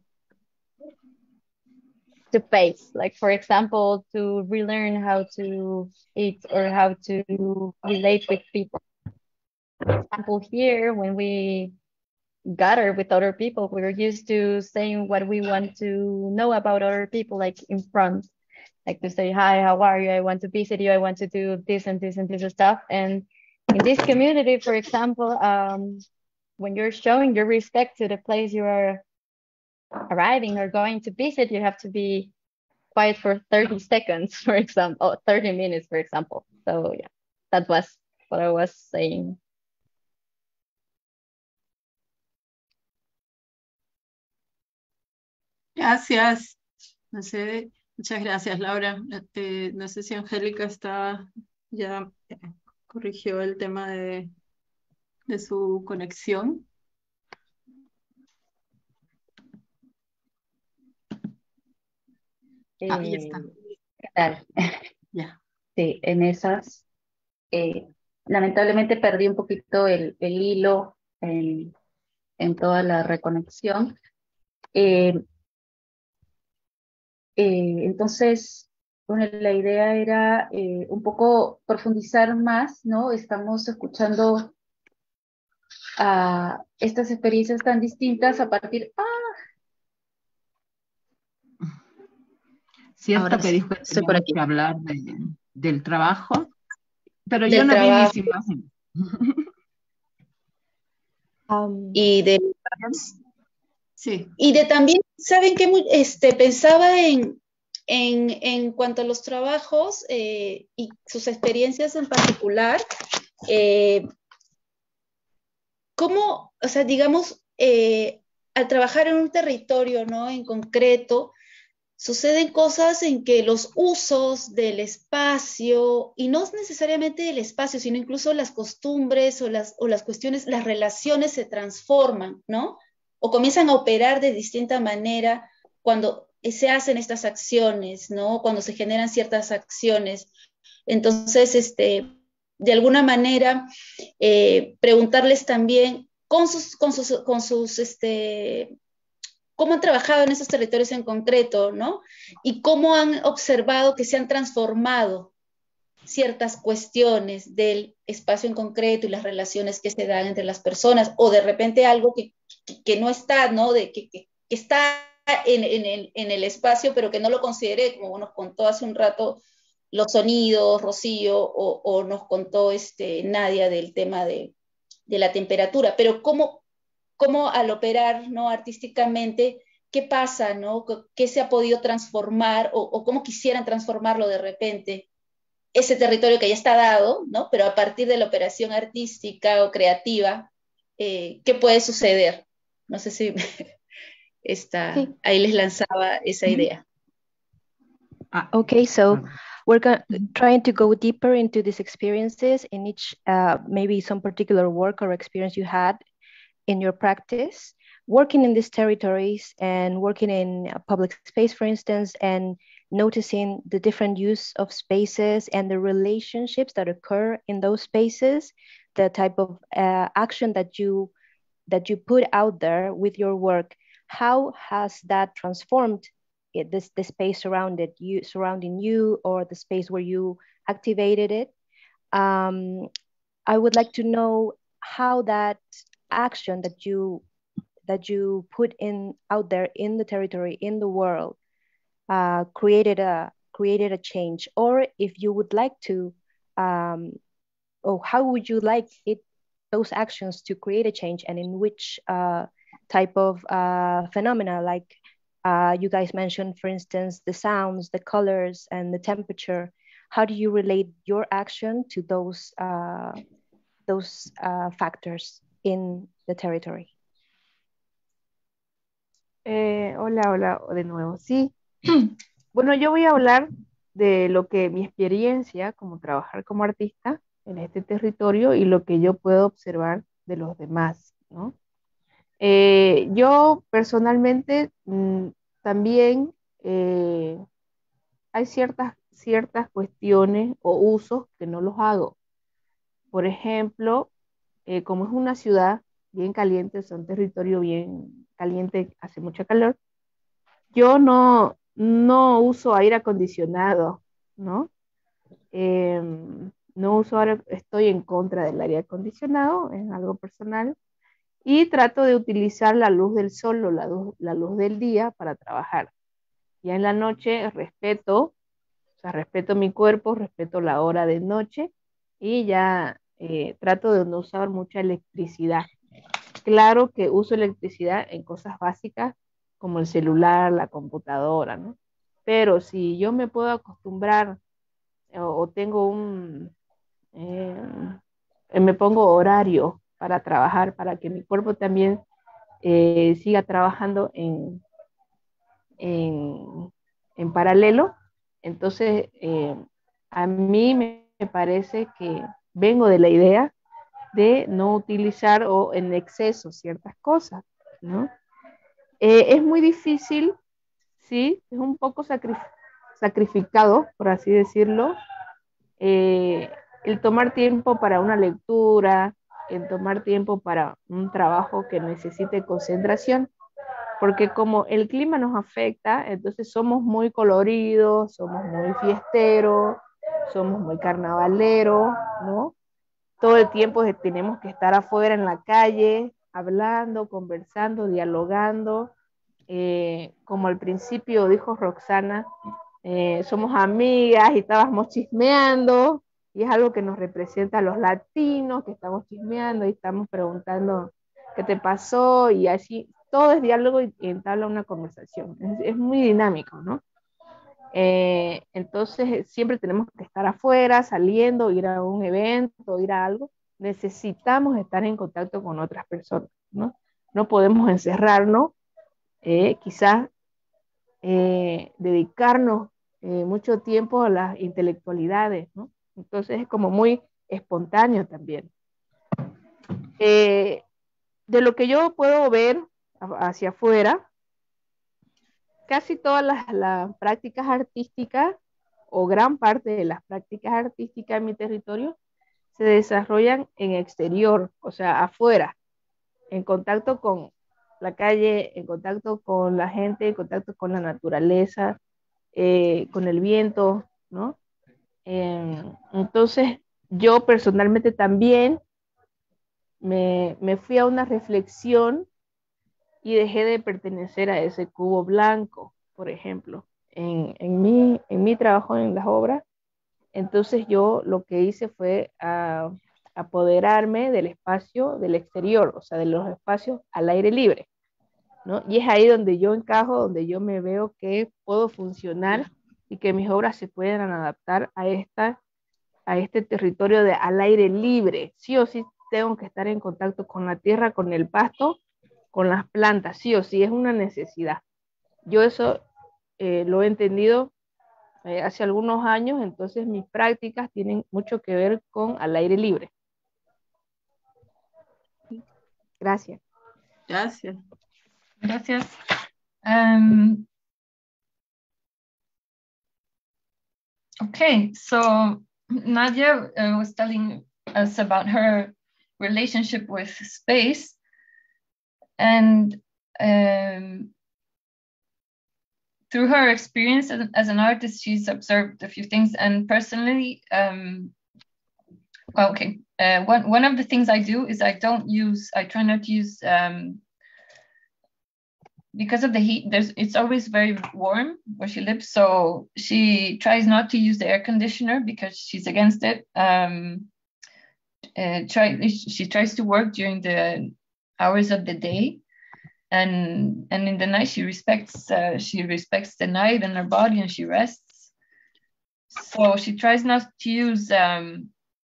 to face. Like, for example, to relearn how to eat or how to relate with people. For example, here, when we gather with other people, we're used to saying what we want to know about other people, like in front, like to say, hi, how are you? I want to visit you. I want to do this and this and this stuff. And in this community, for example, um, when you're showing your respect to the place you are arriving or going to visit, you have to be quiet for thirty seconds, for example, or thirty minutes, for example. So yeah, that was what I was saying. Gracias. No sé, muchas gracias, Laura. Eh, no sé si Angélica está ya eh, corrigió el tema de, de su conexión. Eh, Ah, ya está. ¿Qué tal? Ya. Sí, en esas, eh, lamentablemente perdí un poquito el, el hilo en, en toda la reconexión. Eh, eh, entonces, bueno, la idea era eh, un poco profundizar más, ¿no? Estamos escuchando a estas experiencias tan distintas a partir... ¡Ah! Cierto Ahora que sí, dijo que estoy por teníamos aquí. que hablar de- del trabajo, pero yo Del no vi trabajo mis imágenes. Um, y de... Sí. Y de también, ¿saben qué? Mu- Este, pensaba en, en, en cuanto a los trabajos eh, y sus experiencias en particular, eh, cómo, o sea, digamos, eh, al trabajar en un territorio, ¿no? En concreto, suceden cosas en que los usos del espacio, y no necesariamente del espacio, sino incluso las costumbres o las, o las cuestiones, las relaciones se transforman, ¿no? O comienzan a operar de distinta manera cuando se hacen estas acciones, ¿no? Cuando se generan ciertas acciones. Entonces, este, de alguna manera, eh, preguntarles también con sus, con sus, con sus este, cómo han trabajado en esos territorios en concreto, ¿no? Y cómo han observado que se han transformado ciertas cuestiones del espacio en concreto y las relaciones que se dan entre las personas, o de repente algo que, que, que no está, ¿no? De, que, que, que está en, en, en el espacio, pero que no lo consideré, como nos contó hace un rato los sonidos, Rocío, o, o nos contó este, Nadia del tema de, de la temperatura, pero cómo, cómo al operar, ¿no? Artísticamente, qué pasa, ¿no? ¿Qué se ha podido transformar o, o cómo quisieran transformarlo de repente? Ese territorio que ya está dado, ¿no? Pero a partir de la operación artística o creativa, eh, ¿qué puede suceder? No sé si está, Sí. ahí les lanzaba esa idea. Okay, so we're go- trying to go deeper into these experiences in each, uh, maybe some particular work or experience you had in your practice, working in these territories and working in a public space, for instance, and noticing the different use of spaces and the relationships that occur in those spaces, the type of uh, action that you that you put out there with your work. How has that transformed it, this the space surrounded you, surrounding you, or the space where you activated it? Um, I would like to know how that action that you that you put in out there in the territory, in the world, uh, created a created a change, or if you would like to, um, or how would you like it those actions to create a change, and in which uh, type of uh, phenomena, like uh, you guys mentioned, for instance, the sounds, the colors, and the temperature. How do you relate your action to those uh, those uh, factors in the territory? Eh, hola, hola de nuevo. Sí, bueno, yo voy a hablar de lo que mi experiencia como trabajar como artista en este territorio y lo que yo puedo observar de los demás, ¿no? Eh, yo personalmente mm, también eh, hay ciertas, ciertas cuestiones o usos que no los hago. Por ejemplo, eh, como es una ciudad bien caliente, es un territorio bien caliente, hace mucha calor, yo no, no uso aire acondicionado, ¿no? Eh, no uso aire, estoy en contra del aire acondicionado, es algo personal, y trato de utilizar la luz del sol o la luz, la luz del día para trabajar. Ya en la noche respeto, o sea, respeto mi cuerpo, respeto la hora de noche y ya eh, trato de no usar mucha electricidad. Claro que uso electricidad en cosas básicas como el celular, la computadora, ¿no? Pero si yo me puedo acostumbrar o, o tengo un, eh, me pongo horario para trabajar, para que mi cuerpo también eh, siga trabajando en, en, en paralelo, entonces eh, a mí me, me parece que vengo de la idea de no utilizar o en exceso ciertas cosas, ¿no? Eh, es muy difícil, sí, es un poco sacrif sacrificado, por así decirlo, eh, el tomar tiempo para una lectura, el tomar tiempo para un trabajo que necesite concentración, porque como el clima nos afecta, entonces somos muy coloridos, somos muy fiesteros, somos muy carnavaleros, ¿no? Todo el tiempo tenemos que estar afuera en la calle, hablando, conversando, dialogando. Eh, como al principio dijo Roxana, eh, somos amigas y estábamos chismeando, y es algo que nos representa a los latinos, que estamos chismeando y estamos preguntando qué te pasó, y así, todo es diálogo y, y entabla una conversación. Es, es muy dinámico, ¿no? Eh, entonces siempre tenemos que estar afuera, saliendo, ir a un evento, ir a algo. Necesitamos estar en contacto con otras personas, ¿no? No podemos encerrarnos, eh, quizás eh, dedicarnos eh, mucho tiempo a las intelectualidades, ¿no? Entonces es como muy espontáneo también. Eh, de lo que yo puedo ver hacia afuera, casi todas las, las prácticas artísticas o gran parte de las prácticas artísticas en mi territorio se desarrollan en exterior, o sea, afuera, en contacto con, la calle, en contacto con la gente, en contacto con la naturaleza, eh, con el viento, ¿no? Eh, entonces, yo personalmente también me, me fui a una reflexión y dejé de pertenecer a ese cubo blanco, por ejemplo, en, en, mi, en mi trabajo en las obras. Entonces yo lo que hice fue uh, apoderarme del espacio del exterior, o sea, de los espacios al aire libre, ¿no? Y es ahí donde yo encajo, donde yo me veo que puedo funcionar y que mis obras se pueden adaptar a, esta, a este territorio de al aire libre. Sí o sí tengo que estar en contacto con la tierra, con el pasto, con las plantas, sí o sí, es una necesidad. Yo eso eh, lo he entendido eh, hace algunos años, entonces mis prácticas tienen mucho que ver con al aire libre. Gracias. Gracias. Gracias. Um, okay, so Nadia uh, was telling us about her relationship with space, and um, through her experience as, as an artist, she's observed a few things. And personally, um, well, okay, uh, one, one of the things I do is I don't use, I try not to use, um, because of the heat, there's it's always very warm where she lives. So she tries not to use the air conditioner because she's against it. Um, uh, try, she tries to work during the hours of the day. And and in the night she respects uh, she respects the night and her body, and she rests. So she tries not to use um,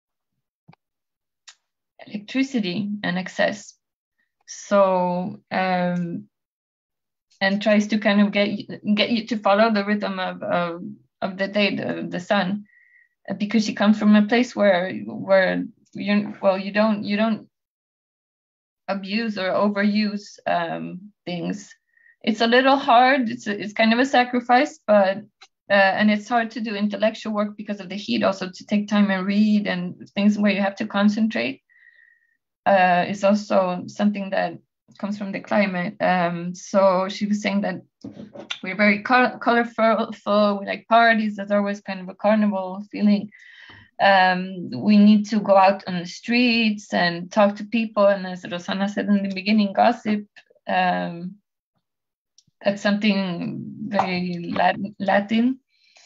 electricity in excess. So um, and tries to kind of get get you to follow the rhythm of of, of the day, the, the sun, because she comes from a place where where you well you don't you don't. abuse or overuse um, things. It's a little hard. It's a, it's kind of a sacrifice, but uh, and it's hard to do intellectual work because of the heat. Also, to take time and read and things where you have to concentrate uh, is also something that comes from the climate. Um, so she was saying that we're very co- colorful. We like parties. There's always kind of a carnival feeling. Um, we need to go out on the streets and talk to people, and as Rosana said in the beginning, gossip. Um, that's something very Latin.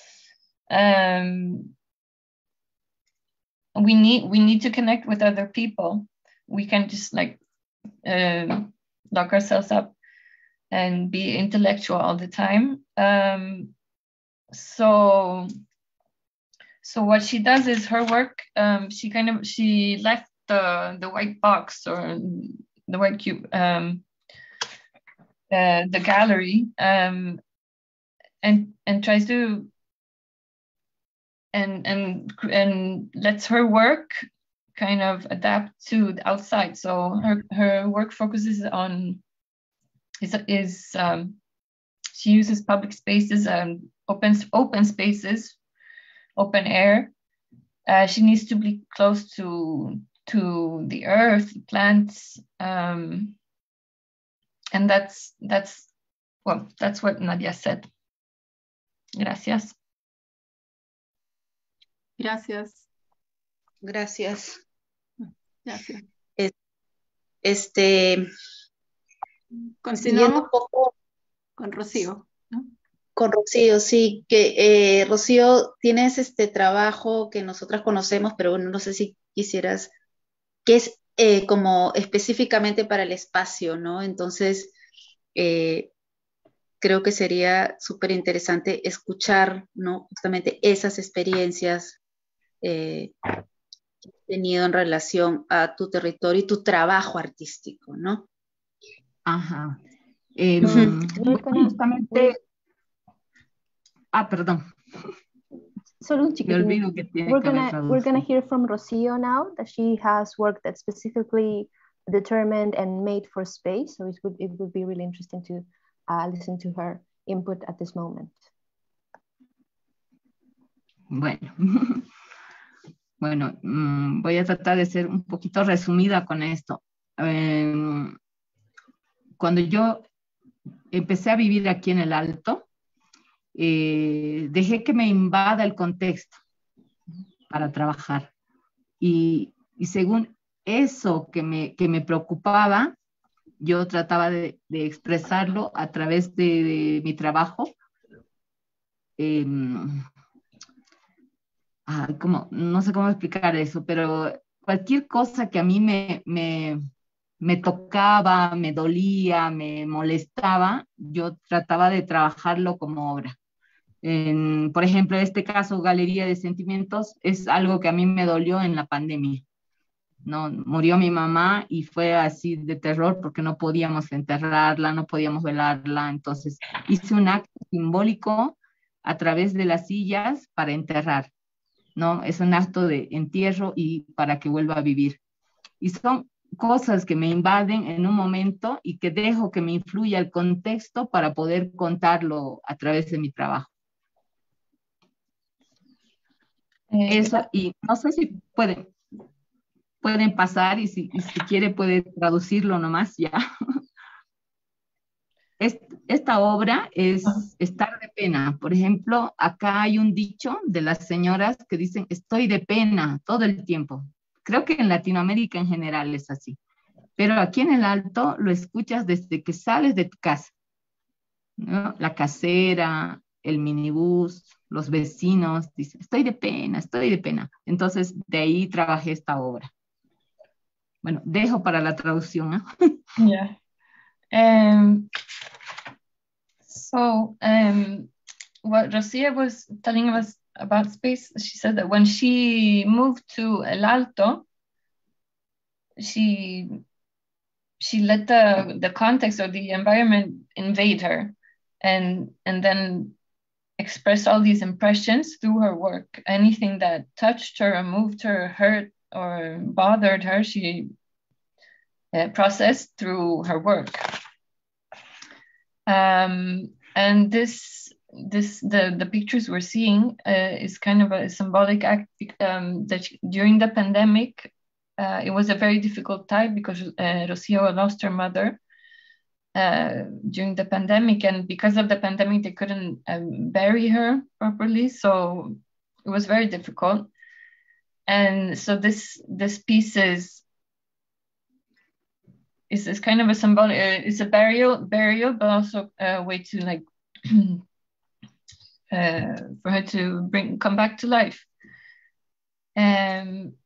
Um, we need we need to connect with other people. We can't just like uh, lock ourselves up and be intellectual all the time. Um, so. So what she does is her work, um, she kind of, she left the, the white box or the white cube, um, uh, the gallery, um, and and tries to, and, and, and lets her work kind of adapt to the outside. So her, her work focuses on, is, is um, she uses public spaces, um, open, open spaces, open air. Uh, she needs to be close to to the earth, plants, um, and that's that's well, that's what Nadia said. Gracias. Gracias. Gracias. Gracias. Este, continuamos un poco con Rocío, ¿no? Con Rocío, sí, que eh, Rocío, tienes este trabajo que nosotras conocemos, pero bueno, no sé si quisieras, que es eh, como específicamente para el espacio, ¿no? Entonces, eh, creo que sería súper interesante escuchar, ¿no? Justamente esas experiencias eh, que has tenido en relación a tu territorio y tu trabajo artístico, ¿no? Ajá. Eh, Um, we're gonna, justamente... Ah, perdón. Solo un Me chiquitín. olvido que tiene We're que haber gonna traducción. we're gonna hear from Rocío now that she has work that's specifically determined and made for space. So it would it would be really interesting to uh, listen to her input at this moment. Bueno, bueno, mmm, voy a tratar de ser un poquito resumida con esto. Eh, cuando yo empecé a vivir aquí en el Alto, eh, dejé que me invada el contexto para trabajar. Y, y según eso que me, que me preocupaba, yo trataba de, de expresarlo a través de, de mi trabajo. Eh, ay, como, no sé cómo explicar eso, pero cualquier cosa que a mí me, me, me tocaba, me dolía, me molestaba, yo trataba de trabajarlo como obra. En, por ejemplo, en este caso, Galería de Sentimientos, es algo que a mí me dolió en la pandemia. No, murió mi mamá y fue así de terror porque no podíamos enterrarla, no podíamos velarla. Entonces hice un acto simbólico a través de las sillas para enterrar, ¿no? Es un acto de entierro y para que vuelva a vivir. Y son cosas que me invaden en un momento y que dejo que me influya el contexto para poder contarlo a través de mi trabajo. Eh, Eso, y no sé si pueden, pueden pasar y si, y si quiere puede traducirlo nomás ya. Es, esta obra es estar de pena. Por ejemplo, acá hay un dicho de las señoras que dicen estoy de pena todo el tiempo. Creo que en Latinoamérica en general es así. Pero aquí en el Alto lo escuchas desde que sales de tu casa, ¿no? La casera, el minibús, los vecinos, dicen, estoy de pena, estoy de pena. Entonces, de ahí trabajé esta obra. Bueno, dejo para la traducción, ¿eh? yeah. Um, so, um, what Rosia was telling us about space, she said that when she moved to El Alto, she she let the the context or the environment invade her, and and then express all these impressions through her work. Anything that touched her or moved her, hurt or bothered her, she uh, processed through her work. Um, and this this the the pictures we're seeing uh, is kind of a symbolic act um, that she, during the pandemic, uh, it was a very difficult time because uh, Rocio lost her mother uh, during the pandemic, and because of the pandemic, they couldn't um, bury her properly, so it was very difficult. And so this this piece is is, is kind of a symbolic. Uh, it's a burial burial, but also a way to like uh, for her to bring come back to life. Um,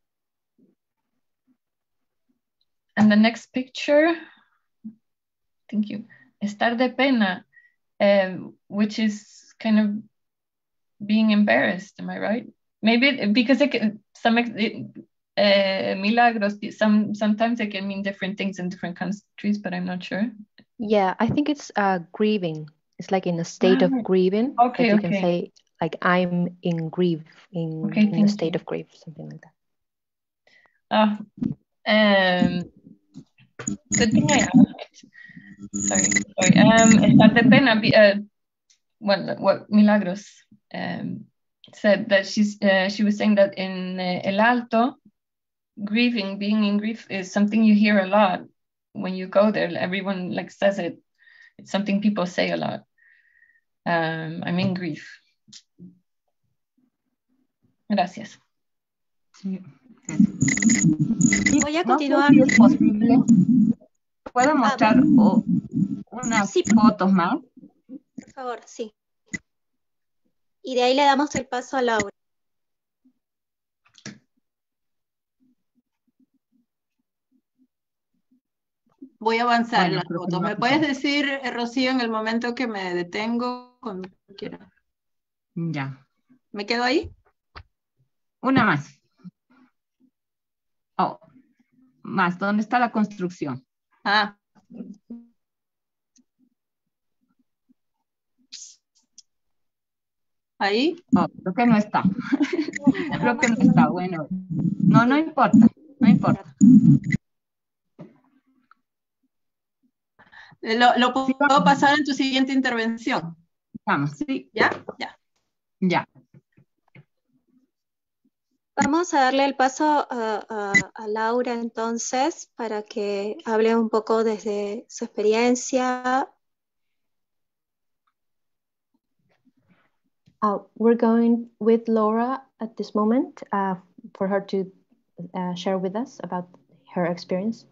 and the next picture. Thank you. Estar de pena, um, which is kind of being embarrassed. Am I right? Maybe because it can, some it, uh, milagros. Some sometimes it can mean different things in different countries, but I'm not sure. Yeah, I think it's uh, grieving. It's like in a state of grieving. Okay, that you okay. can say like I'm in grief, in, Okay, in a thank state you. of grief, something like that. Ah, um, good thing I asked. Sorry, sorry. Um, estar de pena. Be, uh, well, what Milagros um, said that she's uh, she was saying that in uh, El Alto, grieving, being in grief is something you hear a lot when you go there. Everyone like says it. It's something people say a lot. Um, I'm in grief. Gracias. Sí. Voy a No sé continuar. si es posible. ¿Puedo mostrar ver. o- unas Sí. fotos más? Por favor, sí. Y de ahí le damos el paso a Laura. Voy a avanzar Bueno, las creo que fotos. no ¿Me puedes decir, eh, Rocío, en el momento que me detengo? Cuando quiera. Ya. ¿Me quedo ahí? Una más. Oh, más. ¿Dónde está la construcción? Ah. ¿Ahí? Oh, creo que no está. Creo que no está. Bueno, no, no importa. No importa. Eh, Lo, lo puedo Sí, vamos. pasar en tu siguiente intervención. Vamos, sí. ¿Ya? Ya. Ya. Vamos a darle el paso a, a- a Laura entonces para que hable un poco desde su experiencia. Uh, we're going with Laura at this moment uh, for her to uh, share with us about her experience.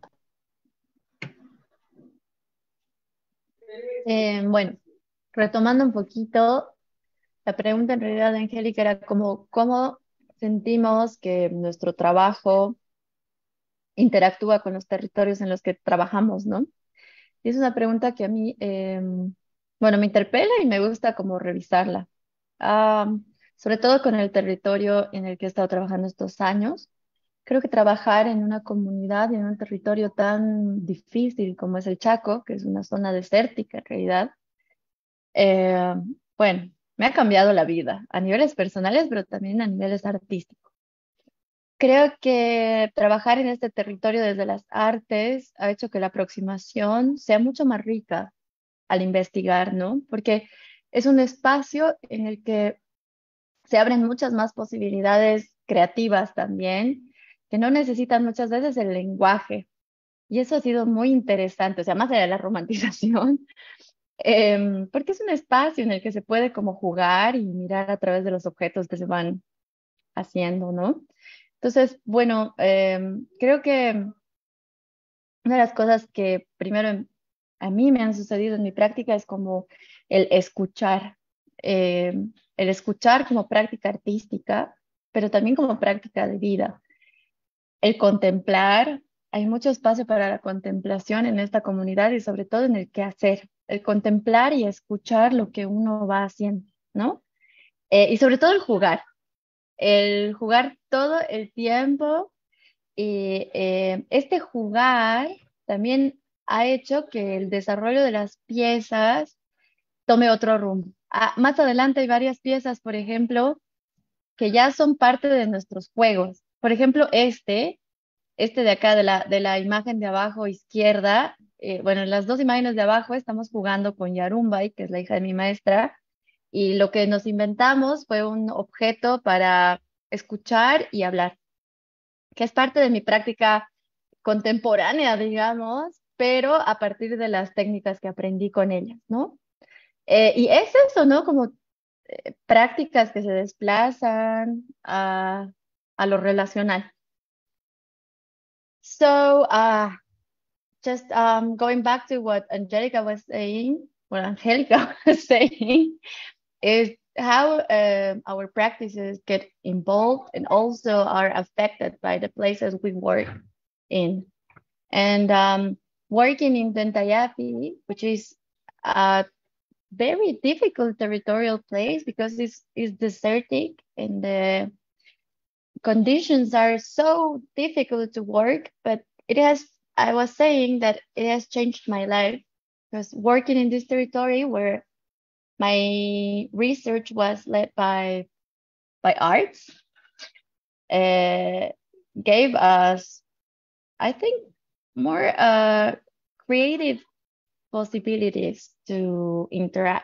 Eh, bueno, retomando un poquito, la pregunta en realidad de Angélica era como, ¿cómo sentimos que nuestro trabajo interactúa con los territorios en los que trabajamos, ¿no? Y es una pregunta que a mí, eh, bueno, me interpela y me gusta como revisarla. Ah, sobre todo con el territorio en el que he estado trabajando estos años. Creo que trabajar en una comunidad y en un territorio tan difícil como es el Chaco, que es una zona desértica en realidad, eh, bueno, me ha cambiado la vida a niveles personales, pero también a niveles artísticos. Creo que trabajar en este territorio desde las artes ha hecho que la aproximación sea mucho más rica al investigar, ¿no? Porque es un espacio en el que se abren muchas más posibilidades creativas también, que no necesitan muchas veces el lenguaje. Y eso ha sido muy interesante, o sea, más allá de la romantización, em, porque es un espacio en el que se puede como jugar y mirar a través de los objetos que se van haciendo, ¿no? Entonces, bueno, em, creo que una de las cosas que primero en- a mí me han sucedido en mi práctica es como el escuchar, em, el escuchar como práctica artística, pero también como práctica de vida. El contemplar, hay mucho espacio para la contemplación en esta comunidad y sobre todo en el qué hacer, el contemplar y escuchar lo que uno va haciendo, ¿no? Eh, y sobre todo el jugar, el jugar todo el tiempo y eh, este jugar también ha hecho que el desarrollo de las piezas tome otro rumbo. Ah, más adelante hay varias piezas, por ejemplo, que ya son parte de nuestros juegos. Por ejemplo, este, este de acá, de la, de la imagen de abajo izquierda, eh, bueno, en las dos imágenes de abajo estamos jugando con Yarumbay, que es la hija de mi maestra, y lo que nos inventamos fue un objeto para escuchar y hablar, que es parte de mi práctica contemporánea, digamos, pero a partir de las técnicas que aprendí con ellas, ¿no? Eh, y es eso, ¿no? Como eh, prácticas que se desplazan a, a lo relacional. So, uh, just um, going back to what Angelica was saying, what Angelica was saying, is how uh, our practices get involved and also are affected by the places we work in. And um, working in Dentayapi, which is a very difficult territorial place because it's, it's desertic and the conditions are so difficult to work, but it has, I was saying that it has changed my life because working in this territory where my research was led by, by arts, uh, gave us, I think, more uh, creative possibilities to interact.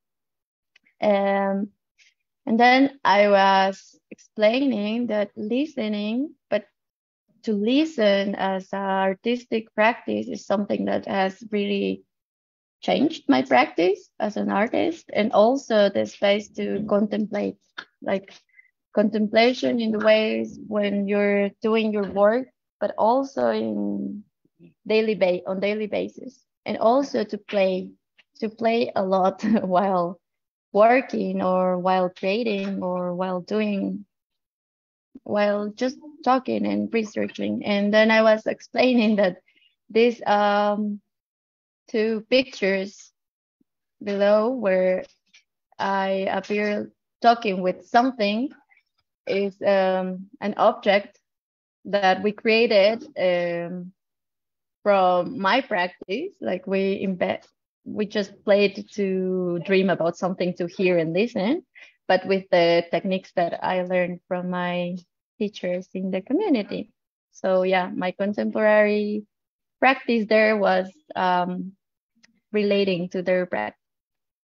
Um, and then I was explaining that listening, but to listen as an artistic practice is something that has really changed my practice as an artist, and also the space to contemplate, like contemplation in the ways when you're doing your work, but also in daily ba- on daily basis, and also to play, to play a lot while working or while creating or while doing, while just talking and researching. And then I was explaining that these um, two pictures below where I appear talking with something is um, an object that we created um, from my practice. Like we embed, we just played to dream about something to hear and listen, but with the techniques that I learned from my teachers in the community. So yeah, my contemporary practice there was um, relating to their practice.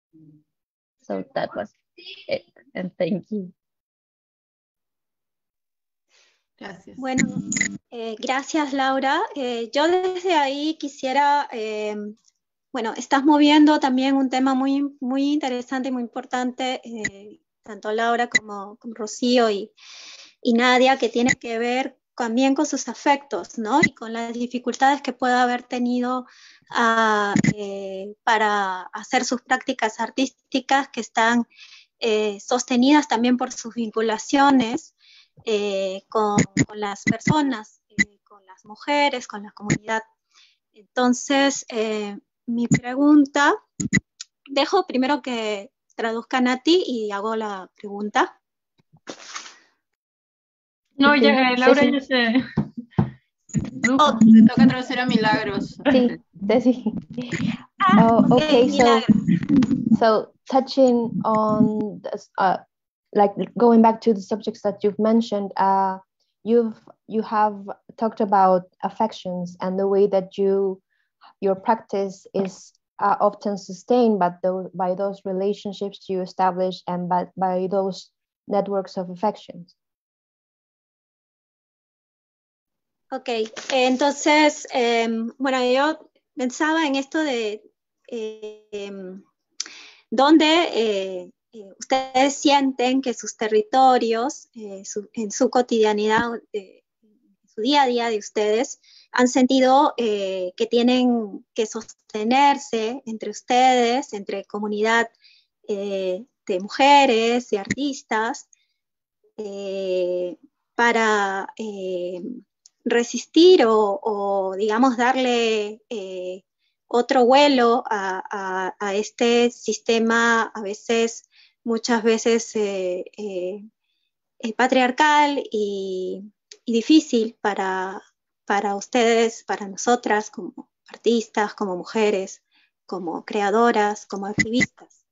So that was it, and thank you. Gracias. Bueno, eh, gracias Laura. Eh, yo desde ahí quisiera, eh, bueno, estás moviendo también un tema muy, muy interesante y muy importante, eh, tanto Laura como, como Rocío y, y Nadia, que tiene que ver también con sus afectos, ¿no? Y con las dificultades que pueda haber tenido ah, eh, para hacer sus prácticas artísticas que están eh, sostenidas también por sus vinculaciones eh, con, con, las personas, eh, con las mujeres, con la comunidad. Entonces, eh, mi pregunta, dejo primero que traduzcan a ti y hago la pregunta. No, Ok, ya, Laura Ceci. ya se... Oh, te toca traducir a Milagros. Sí, Ceci. Ah, Oh, okay, okay, so Milagros. so touching on this, uh, like going back to the subjects that you've mentioned, uh, you've you have talked about affections and the way that you your practice is uh, often sustained by those by those relationships you establish and by, by those networks of affections. Ok, entonces, eh, bueno, yo pensaba en esto de eh, donde eh, eh, ustedes sienten que sus territorios, eh, su, en su cotidianidad, eh, en su día a día de ustedes, han sentido eh, que tienen que sostenerse entre ustedes, entre comunidad eh, de mujeres y artistas, eh, para eh, resistir o, o, digamos, darle eh, otro vuelo a, a, a, este sistema a veces, muchas veces eh, eh, patriarcal y, y difícil para, para ustedes, para nosotras como artistas, como mujeres, como creadoras, como activistas.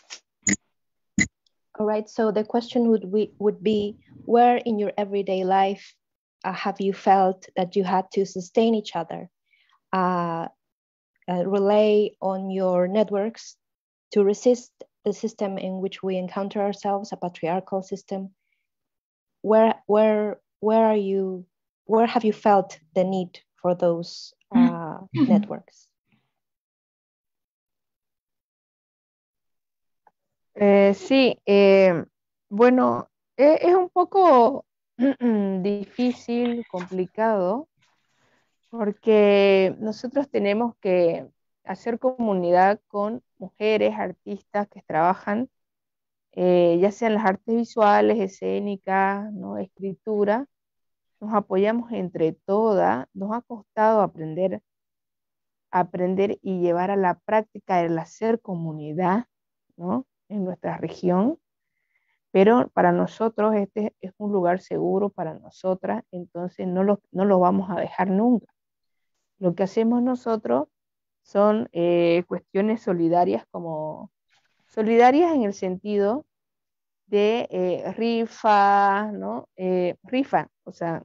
All right, so the question would be, would be where in your everyday life uh, have you felt that you had to sustain each other, uh, uh, rely on your networks to resist the system in which we encounter ourselves, a patriarchal system? Where, where, where are you, where have you felt the need for those uh, networks? Eh, sí, eh, bueno, e- es un poco difícil, complicado, porque nosotros tenemos que hacer comunidad con mujeres, artistas que trabajan, eh, ya sean las artes visuales, escénicas, ¿no? Escritura. Nos apoyamos entre todas, nos ha costado aprender, aprender y llevar a la práctica el hacer comunidad, ¿no? En nuestra región. Pero para nosotros este es un lugar seguro para nosotras, entonces no lo, no lo vamos a dejar nunca. Lo que hacemos nosotros son eh, cuestiones solidarias, como solidarias en el sentido de eh, rifa, ¿no? Eh, rifa, o sea,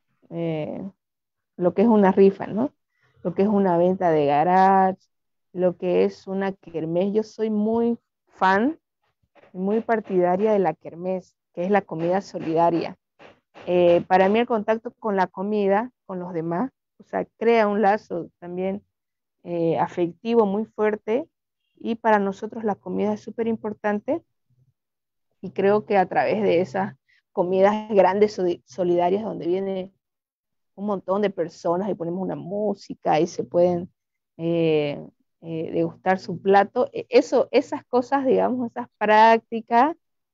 eh, lo que es una rifa, ¿no? Lo que es una venta de garage, lo que es una kermés. Yo soy muy fan, muy partidaria de la kermés, que es la comida solidaria. Eh, para mí el contacto con la comida, con los demás, o sea, crea un lazo también eh, afectivo muy fuerte, y para nosotros la comida es súper importante, y creo que a través de esas comidas grandes solidarias donde viene un montón de personas y ponemos una música y se pueden eh, eh, degustar su plato, eso, esas cosas, digamos, esas prácticas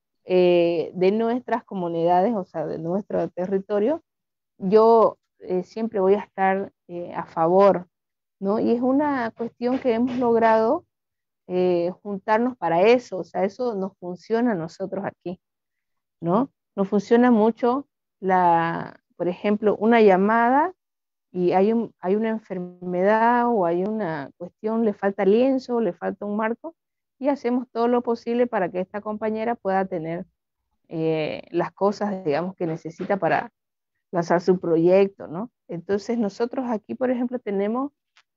eh, de nuestras comunidades, o sea, de nuestro territorio, yo eh, siempre voy a estar eh, a favor, ¿no? Y es una cuestión que hemos logrado eh, juntarnos para eso, o sea, eso nos funciona a nosotros aquí, ¿no? Nos funciona mucho, la, por ejemplo, una llamada y hay, un, hay una enfermedad o hay una cuestión, le falta lienzo, le falta un marco, y hacemos todo lo posible para que esta compañera pueda tener eh, las cosas, digamos, que necesita para lanzar su proyecto, ¿no? Entonces nosotros aquí, por ejemplo, tenemos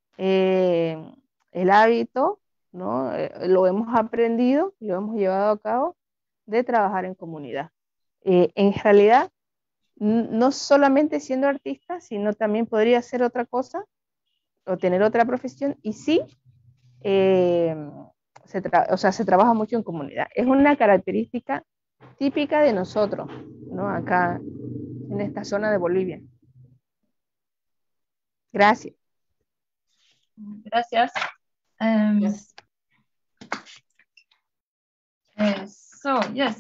eh, el hábito, ¿no? Eh, lo hemos aprendido, lo hemos llevado a cabo, de trabajar en comunidad. Eh, en realidad, no solamente siendo artista, sino también podría hacer otra cosa o tener otra profesión, y sí, eh, se, o sea, se trabaja mucho en comunidad. Es una característica típica de nosotros, ¿no? Acá en esta zona de Bolivia. Gracias. Gracias. Um, Yes. uh, so, yes.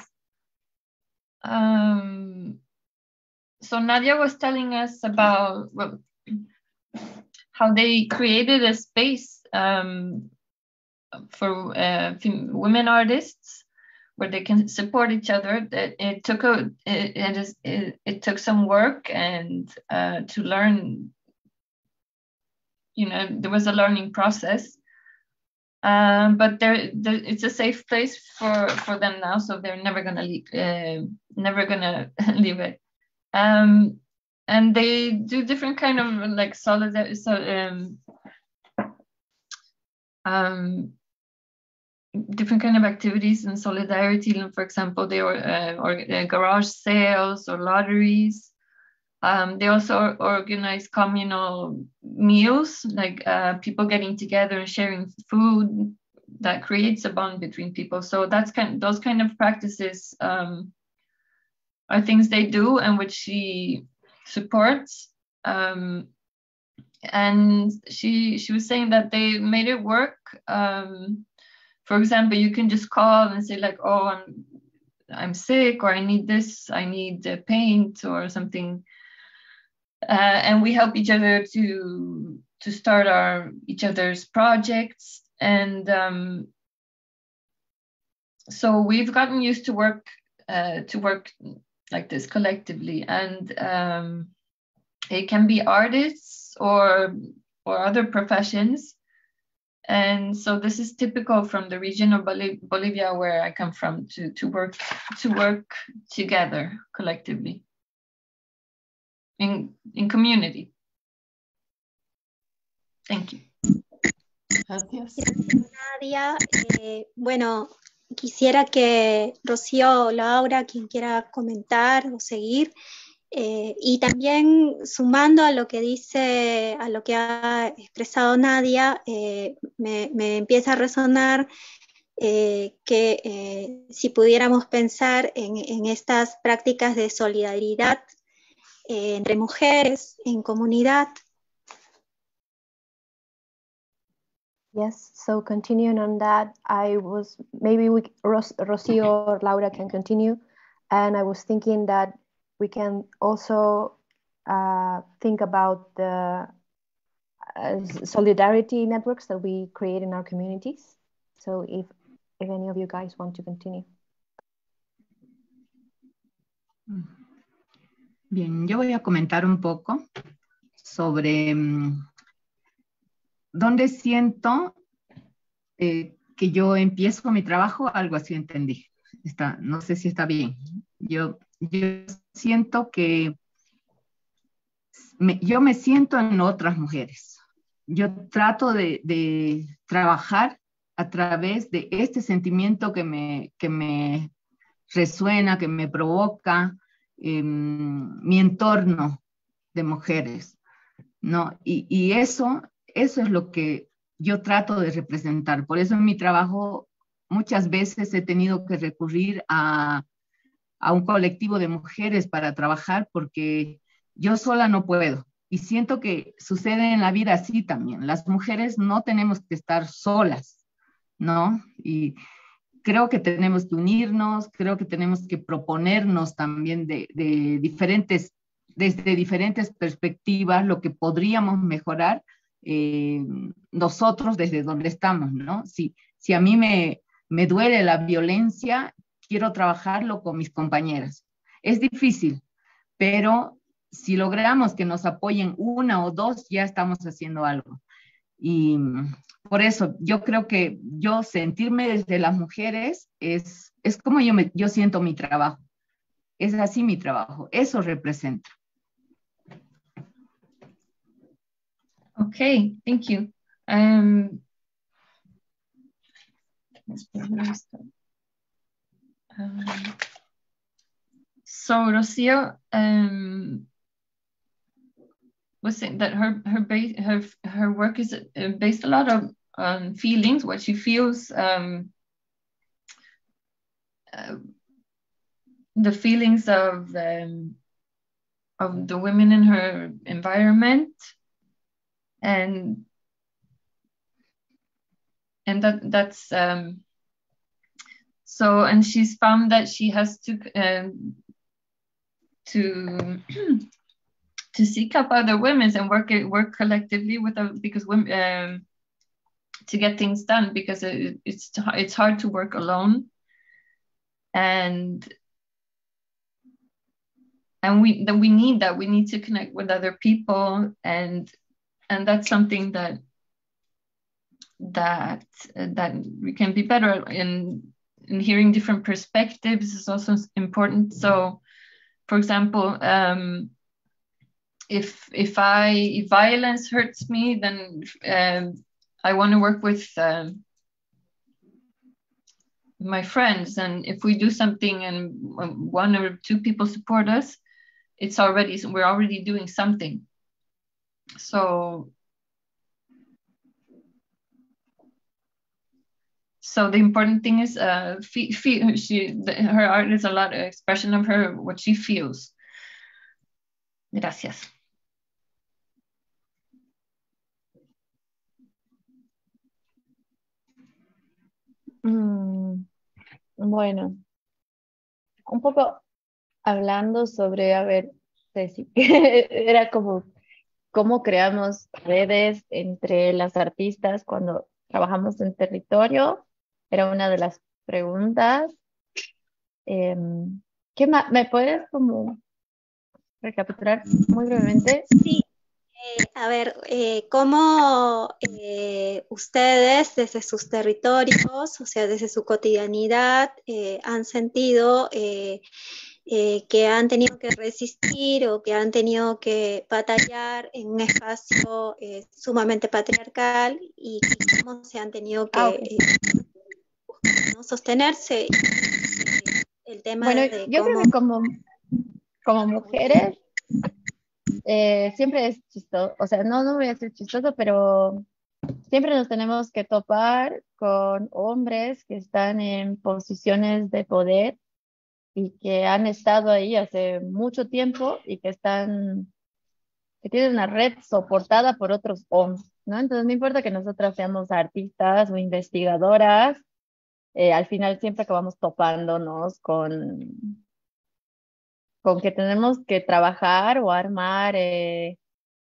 Um, so Nadia was telling us about well, how they created a space um, for uh, women artists where they can support each other. It, it took a it, it is it, it took some work and uh, to learn. You know, there was a learning process, um, but there, there it's a safe place for for them now, so they're never gonna leave, uh, never gonna leave it. Um, and they do different kind of like solid so um, um, different kind of activities in solidarity. For example, they are uh, or uh, garage sales or lotteries. Um, they also organize communal meals, like uh, people getting together and sharing food that creates a bond between people. So that's kind those kind of practices um, are things they do and which she supports. Um, and she she was saying that they made it work. Um, for example, you can just call and say like, oh, I'm I'm sick, or I need this, I need uh, paint or something. Uh, and we help each other to to start our each other's projects, and um, so we've gotten used to work uh, to work like this collectively, and um, it can be artists or or other professions, and so this is typical from the region of Boliv Bolivia where I come from to to work to work together collectively. In, in community. Thank you. Gracias. Nadia. Eh, bueno, quisiera que Rocío o Laura, quien quiera comentar o seguir, eh, y también sumando a lo que dice, a lo que ha expresado Nadia, eh, me, me empieza a resonar eh, que eh, si pudiéramos pensar en, en estas prácticas de solidaridad Eh, entre mujeres, en comunidad. Yes, so continuing on that, I was, maybe we, Ros Rocio or Laura can continue, and I was thinking that we can also uh, think about the uh, solidarity networks that we create in our communities. So if, if any of you guys want to continue. Bien, yo voy a comentar un poco sobre um, dónde siento eh, que yo empiezo mi trabajo, algo así entendí. Está, no sé si está bien. Yo, yo siento que me, yo me siento en otras mujeres. Yo trato de, de trabajar a través de este sentimiento que me, que me resuena, que me provoca Eh, mi entorno de mujeres, ¿no? Y, y eso, eso es lo que yo trato de representar. Por eso en mi trabajo muchas veces he tenido que recurrir a, a un colectivo de mujeres para trabajar porque yo sola no puedo. Y siento que sucede en la vida así también. Las mujeres no tenemos que estar solas, ¿no? Y creo que tenemos que unirnos, creo que tenemos que proponernos también de, de diferentes, desde diferentes perspectivas lo que podríamos mejorar eh, nosotros desde donde estamos, ¿no? Si, si a mí me, me duele la violencia, quiero trabajarlo con mis compañeras. Es difícil, pero si logramos que nos apoyen una o dos, ya estamos haciendo algo. Y por eso yo creo que yo sentirme desde las mujeres es, es como yo, me, yo siento mi trabajo. Es así mi trabajo. Eso representa. Okay, thank you. Um, um, so Rocio um, was saying that her her base her her work is uh, based a lot of on feelings, what she feels, um, uh, the feelings of um, of the women in her environment, and and that that's um, so. And she's found that she has to um, to to seek up other women and work work collectively with them, because women um, to get things done, because it, it's it's hard to work alone, and and we that we need that we need to connect with other people, and and that's something that that that we can be better in in hearing different perspectives is also important. So, for example, um, if if I if violence hurts me, then um, I want to work with um, my friends, and if we do something and one or two people support us, it's already we're already doing something. So so the important thing is uh, fe fe she the, her art is a lot of expression of her what she feels. Gracias. Mm, bueno, un poco hablando sobre, a ver, Ceci, era como cómo creamos redes entre las artistas cuando trabajamos en territorio, era una de las preguntas. Eh, ¿qué más? ¿Me puedes como recapitular muy brevemente? Sí. Eh, a ver, eh, ¿cómo eh, ustedes desde sus territorios, o sea, desde su cotidianidad, eh, han sentido eh, eh, que han tenido que resistir o que han tenido que batallar en un espacio eh, sumamente patriarcal, y cómo se han tenido que Ah, okay. eh, ¿no? sostenerse? Eh, el tema bueno, de yo cómo... creo que como, como mujeres eh, siempre es chistoso, o sea, no, no voy a decir chistoso, pero siempre nos tenemos que topar con hombres que están en posiciones de poder y que han estado ahí hace mucho tiempo y que están, que tienen una red soportada por otros hombres, ¿no? Entonces no importa que nosotras seamos artistas o investigadoras, eh, al final siempre acabamos topándonos con, con que tenemos que trabajar o armar eh,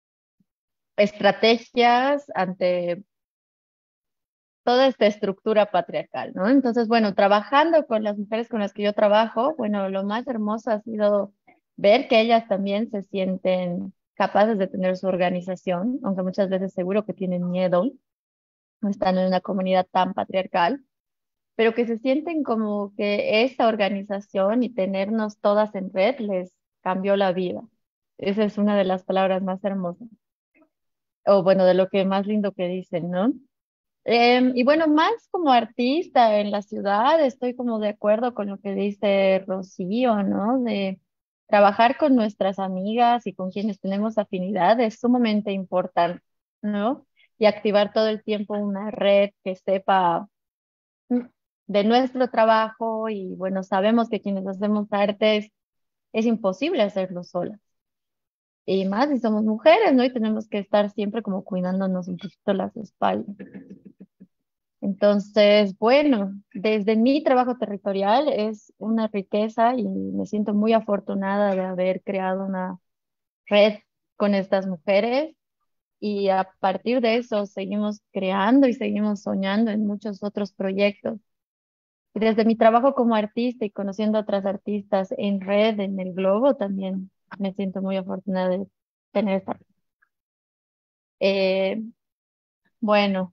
estrategias ante toda esta estructura patriarcal, ¿no? Entonces, bueno, trabajando con las mujeres con las que yo trabajo, bueno, lo más hermoso ha sido ver que ellas también se sienten capaces de tener su organización, aunque muchas veces seguro que tienen miedo, no están en una comunidad tan patriarcal, pero que se sienten como que esta organización y tenernos todas en red les cambió la vida. Esa es una de las palabras más hermosas, o bueno, de lo que más lindo que dicen, ¿no? Eh, y bueno, más como artista en la ciudad, estoy como de acuerdo con lo que dice Rocío, ¿no? De trabajar con nuestras amigas y con quienes tenemos afinidad es sumamente importante, ¿no? Y activar todo el tiempo una red que sepa de nuestro trabajo y bueno, sabemos que quienes hacemos artes es imposible hacerlo solas. Y más si somos mujeres, ¿no? Y tenemos que estar siempre como cuidándonos un poquito las espaldas. Entonces, bueno, desde mi trabajo territorial es una riqueza y me siento muy afortunada de haber creado una red con estas mujeres y a partir de eso seguimos creando y seguimos soñando en muchos otros proyectos. Y desde mi trabajo como artista y conociendo a otras artistas en red en el globo también me siento muy afortunada de tener esta. Eh, bueno.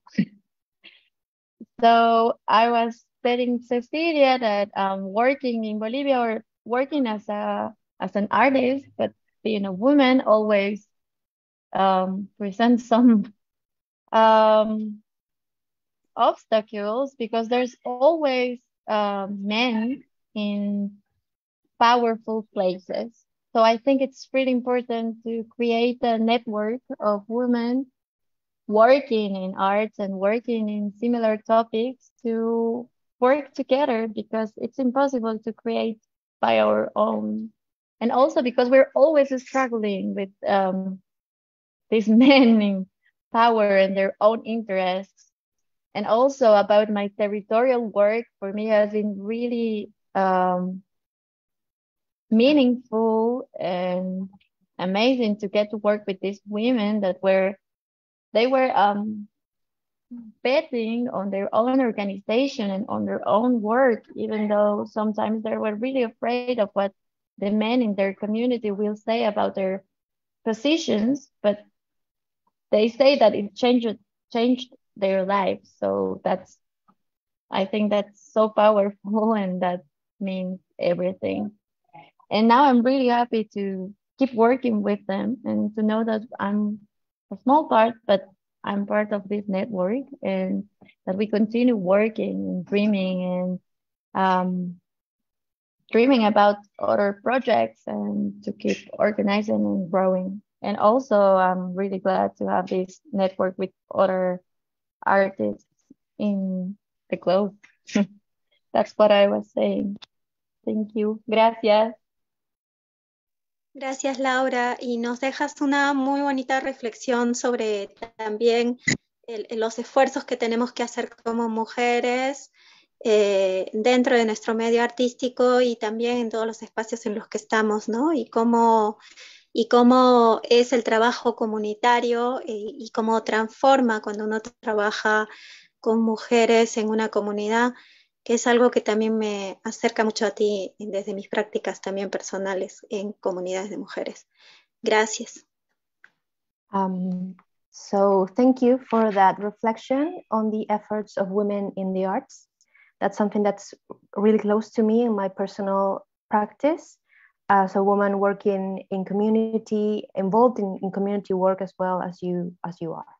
So I was telling Cecilia that um, working in Bolivia or working as a as an artist, but being a woman always um, presents some um, obstacles because there's always uh, men in powerful places. So I think it's really important to create a network of women working in arts and working in similar topics to work together, because it's impossible to create by our own. And also because we're always struggling with um, these men in power and their own interests. And also about my territorial work, for me has been really um, meaningful and amazing to get to work with these women that were, they were um, betting on their own organization and on their own work, even though sometimes they were really afraid of what the men in their community will say about their positions, but they say that it changed changed their lives. So that's, I think that's so powerful, and that means everything. And now I'm really happy to keep working with them and to know that I'm a small part, but I'm part of this network, and that we continue working and dreaming and um, dreaming about other projects and to keep organizing and growing. And also, I'm really glad to have this network with other artists in the globe. That's what I was saying. Thank you. Gracias. Gracias, Laura. Y nos dejas una muy bonita reflexión sobre también el, los esfuerzos que tenemos que hacer como mujeres eh, dentro de nuestro medio artístico y también en todos los espacios en los que estamos, ¿no? Y cómo, y cómo es el trabajo comunitario eh, y cómo transforma cuando uno trabaja con mujeres en una comunidad, que es algo que también me acerca mucho a ti desde mis prácticas también personales en comunidades de mujeres. Gracias. Um, so thank you for that reflection on the efforts of women in the arts. That's something that's really close to me in my personal practice as a woman working in community, involved in, in community work as well as you, as you are.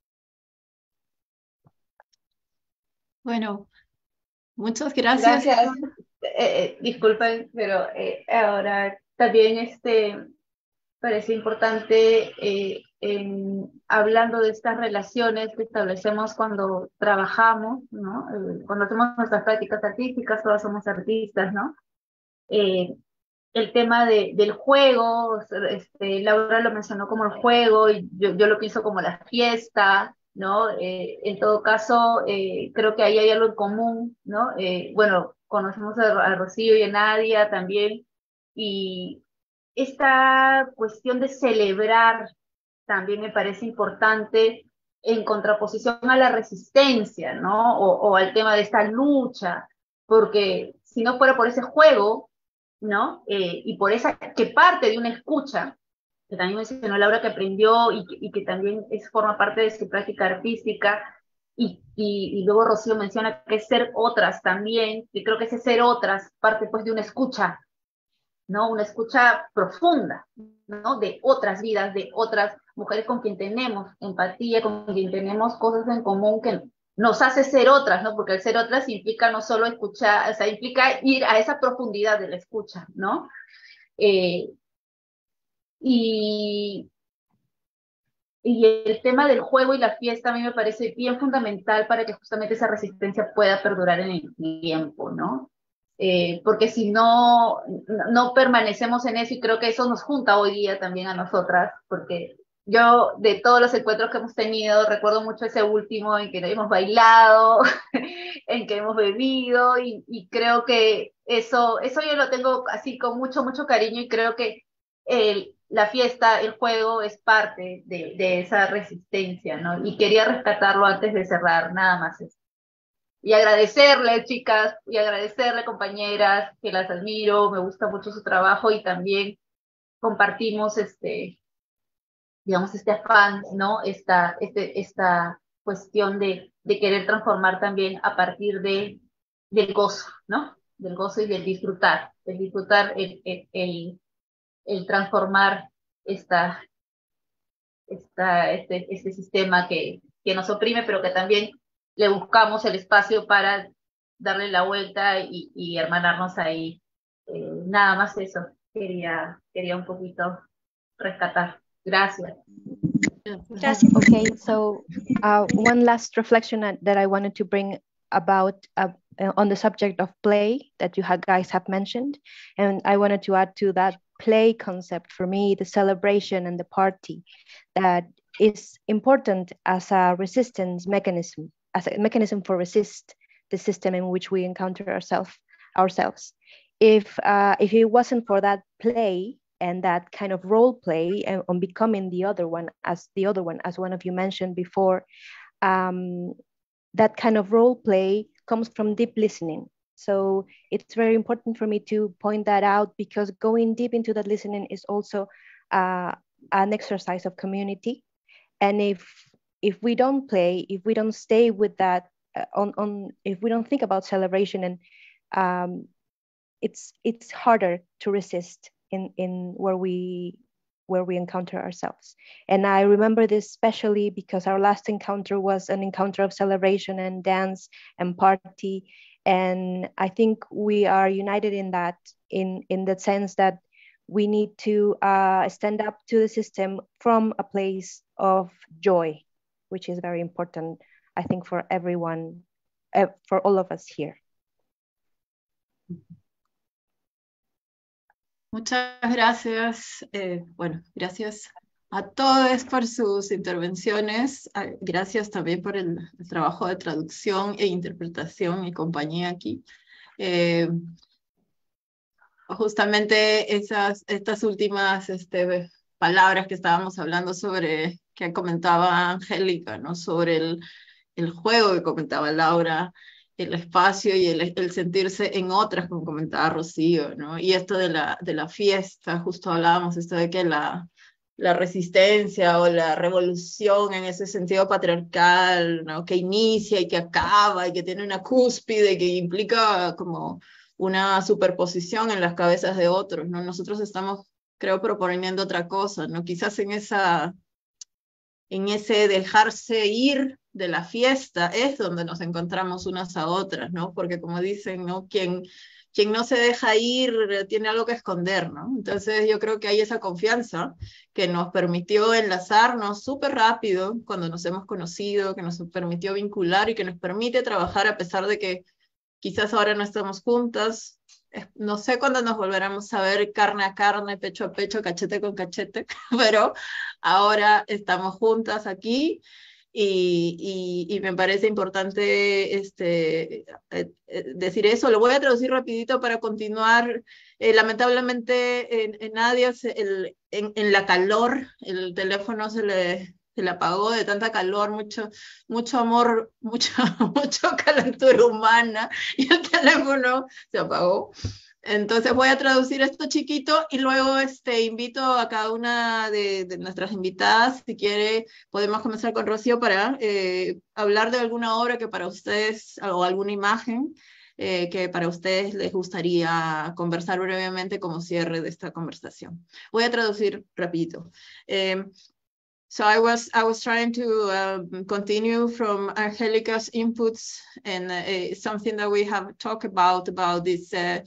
Bueno, muchas gracias. Gracias. Eh, eh, disculpen, pero eh, ahora también este, parece importante, eh, en, hablando de estas relaciones que establecemos cuando trabajamos, ¿no? Eh, cuando hacemos nuestras prácticas artísticas, todas somos artistas, ¿no? Eh, el tema de, del juego, este, Laura lo mencionó como el juego, y yo, yo lo pienso como la fiesta, ¿no? Eh, en todo caso, eh, creo que ahí hay algo en común, ¿no? Eh, bueno, conocemos a, a Rocío y a Nadia también, y esta cuestión de celebrar también me parece importante en contraposición a la resistencia, ¿no? O, o al tema de esta lucha, porque si no fuera por ese juego, ¿no? Eh, y por esa que parte de una escucha, que también mencionó Laura que aprendió y que, y que también es, forma parte de su práctica artística, y, y, y luego Rocío menciona que es ser otras también, y creo que ese ser otras parte pues de una escucha, ¿no? Una escucha profunda, ¿no? De otras vidas, de otras mujeres con quien tenemos empatía, con quien tenemos cosas en común que nos hace ser otras, ¿no? Porque el ser otras implica no solo escuchar, o sea, implica ir a esa profundidad de la escucha, ¿no? Eh, y, y el tema del juego y la fiesta a mí me parece bien fundamental para que justamente esa resistencia pueda perdurar en el tiempo, ¿no? Eh, porque si no, no permanecemos en eso, y creo que eso nos junta hoy día también a nosotras, porque yo, de todos los encuentros que hemos tenido, recuerdo mucho ese último en que hemos bailado, en que hemos bebido, y, y creo que eso, eso yo lo tengo así con mucho, mucho cariño, y creo que el, la fiesta, el juego es parte de, de esa resistencia, ¿no? Y quería rescatarlo antes de cerrar, nada más eso. Y agradecerle, chicas, y agradecerle, compañeras, que las admiro, me gusta mucho su trabajo, y también compartimos este... digamos, este afán, ¿no? Esta, este, esta cuestión de, de querer transformar también a partir de, del gozo, ¿no? Del gozo y del disfrutar, del disfrutar el, el, el, el transformar esta, esta, este, este sistema que, que nos oprime, pero que también le buscamos el espacio para darle la vuelta y, y hermanarnos ahí eh, nada más eso quería, quería un poquito rescatar. Gracias. Gracias. Okay, so uh, one last reflection that that I wanted to bring about uh, uh, on the subject of play that you had, guys have mentioned, and I wanted to add to that play concept. For me, the celebration and the party that is important as a resistance mechanism, as a mechanism for resist the system in which we encounter ourselves. Ourselves, if uh, if it wasn't for that play and that kind of role play and on becoming the other one as the other one, as one of you mentioned before, um, that kind of role play comes from deep listening. So it's very important for me to point that out, because going deep into that listening is also uh, an exercise of community. And if if we don't play, if we don't stay with that uh, on on, if we don't think about celebration, and um, it's it's harder to resist in in where we where we encounter ourselves. And I remember this especially because our last encounter was an encounter of celebration and dance and party. And I think we are united in that, in, in the sense that we need to uh, stand up to the system from a place of joy, which is very important, I think, for everyone, uh, for all of us here. Muchas gracias. Eh, bueno, gracias a todos por sus intervenciones. Ah, gracias también por el, el trabajo de traducción e interpretación y compañía aquí. Eh, justamente esas, estas últimas este, palabras que estábamos hablando sobre, que comentaba Angélica, ¿no? Sobre el, el juego que comentaba Laura, el espacio y el, el sentirse en otras, como comentaba Rocío, ¿no? Y esto de la, de la fiesta, justo hablábamos esto de que la, la resistencia o la revolución en ese sentido patriarcal, ¿no? Que inicia y que acaba y que tiene una cúspide que implica como una superposición en las cabezas de otros, ¿no? Nosotros estamos, creo, proponiendo otra cosa, ¿no? Quizás en esa, en ese dejarse ir de la fiesta es donde nos encontramos unas a otras, ¿no? Porque como dicen, ¿no? Quien, quien no se deja ir tiene algo que esconder, ¿no? Entonces yo creo que hay esa confianza que nos permitió enlazarnos súper rápido cuando nos hemos conocido, que nos permitió vincular y que nos permite trabajar a pesar de que quizás ahora no estamos juntas. No sé cuándo nos volveremos a ver carne a carne, pecho a pecho, cachete con cachete, pero ahora estamos juntas aquí. Y, y, y me parece importante este, eh, eh, decir eso. Lo voy a traducir rapidito para continuar. Eh, lamentablemente en, en Nadia, el, en, en la calor, el teléfono se le, se le apagó de tanta calor, mucho, mucho amor, mucho, mucho calentura humana, y el teléfono se apagó. Entonces voy a traducir esto chiquito y luego este, invito a cada una de, de nuestras invitadas, si quiere, podemos comenzar con Rocío para eh, hablar de alguna obra que para ustedes, o alguna imagen eh, que para ustedes les gustaría conversar brevemente como cierre de esta conversación. Voy a traducir rapidito. Eh, So I was I was trying to uh, continue from Angelica's inputs, and uh, something that we have talked about about this uh,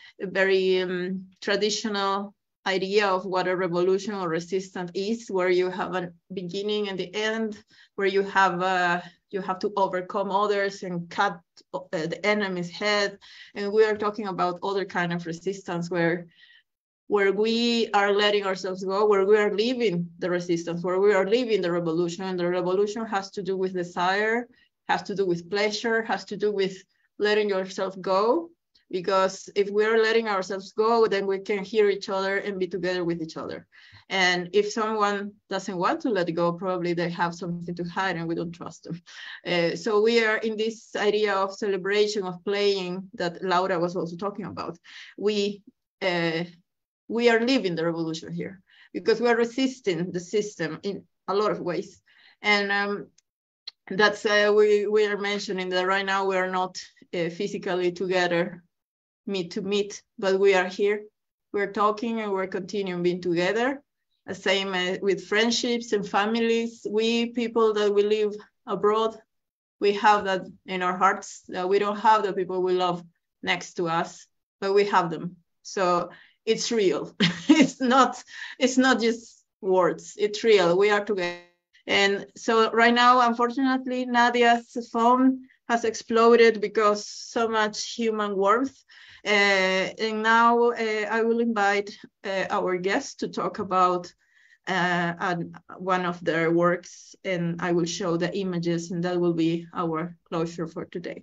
very um, traditional idea of what a revolution or resistance is, where you have a beginning and the end, where you have uh, you have to overcome others and cut uh, the enemy's head, and we are talking about other kind of resistance where. where we are letting ourselves go, where we are leaving the resistance, where we are leaving the revolution. And the revolution has to do with desire, has to do with pleasure, has to do with letting yourself go. Because if we are letting ourselves go, then we can hear each other and be together with each other. And if someone doesn't want to let go, probably they have something to hide and we don't trust them. Uh, so we are in this idea of celebration, of playing that Laura was also talking about. We, uh, We are living the revolution here because we are resisting the system in a lot of ways. And um, that's, uh, we, we are mentioning that right now we are not uh, physically together, meet to meet, but we are here. We're talking and we're continuing being together. The same uh, with friendships and families. We people that we live abroad, we have that in our hearts, that we don't have the people we love next to us, but we have them. So it's real. It's not, it's not just words, it's real. We are together. And so right now, unfortunately, Nadia's phone has exploded because so much human warmth. Uh, and now uh, I will invite uh, our guests to talk about uh, an, one of their works, and I will show the images, and that will be our closure for today.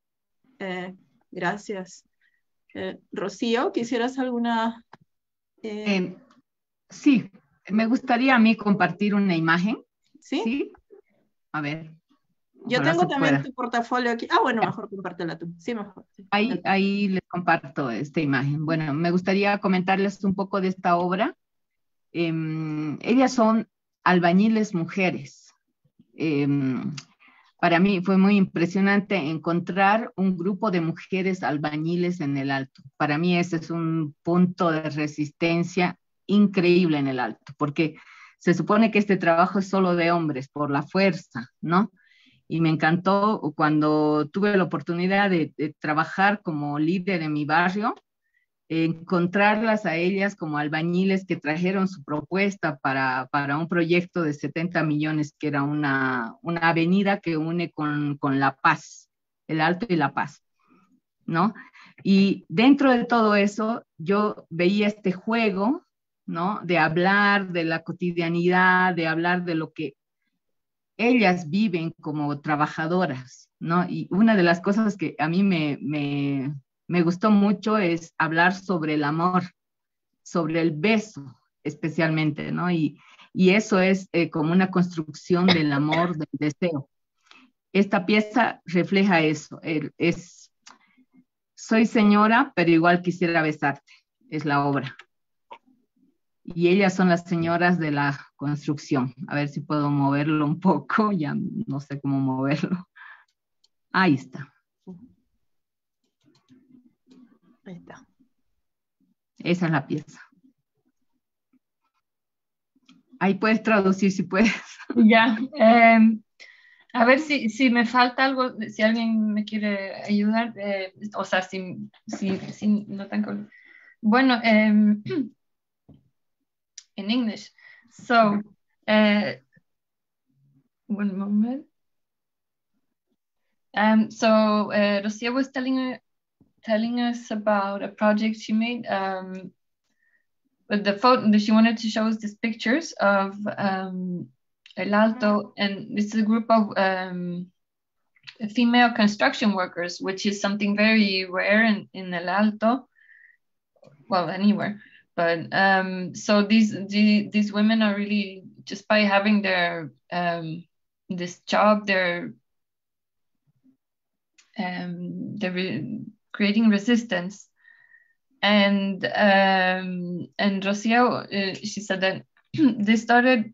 Uh, gracias. Uh, Rocío, ¿quisieras alguna? Eh... Eh, sí, me gustaría a mí compartir una imagen. ¿Sí? ¿Sí? A ver. Yo Ojalá tengo se también pueda. tu portafolio aquí. Ah, bueno, mejor compártela tú. Sí, mejor. Sí. Ahí, ahí les comparto esta imagen. Bueno, me gustaría comentarles un poco de esta obra. Eh, ellas son albañiles mujeres. Eh, para mí fue muy impresionante encontrar un grupo de mujeres albañiles en el Alto. Para mí ese es un punto de resistencia increíble en el Alto, porque se supone que este trabajo es solo de hombres, por la fuerza, ¿no? Y me encantó cuando tuve la oportunidad de, de trabajar como líder en mi barrio, encontrarlas a ellas como albañiles que trajeron su propuesta para, para un proyecto de setenta millones, que era una, una avenida que une con, con La Paz, el Alto y La Paz, ¿no? Y dentro de todo eso, yo veía este juego, ¿no? De hablar de la cotidianidad, de hablar de lo que ellas viven como trabajadoras, ¿no? Y una de las cosas que a mí me, me, me gustó mucho es hablar sobre el amor, sobre el beso especialmente, ¿no? Y, y eso es eh, como una construcción del amor, del deseo. Esta pieza refleja eso, el, es, soy señora, pero igual quisiera besarte, es la obra. Y ellas son las señoras de la construcción. A ver si puedo moverlo un poco, ya no sé cómo moverlo. Ahí está. Ahí está. Esa es la pieza. Ahí puedes traducir si puedes. Ya. Eh, a ver si, si me falta algo, si alguien me quiere ayudar. Eh, o sea, si, si, si no tengo... Bueno, eh, in English. So, uh, one moment. Um, so, uh, Rocia was telling telling us about a project she made. Um, with the photo, she wanted to show us these pictures of um, El Alto, and this is a group of um, female construction workers, which is something very rare in, in El Alto. Well, anywhere. But um, so these the, these women are really, just by having their um, this job, they're um, they're re creating resistance. And um, and Rocio, uh, she said that they started.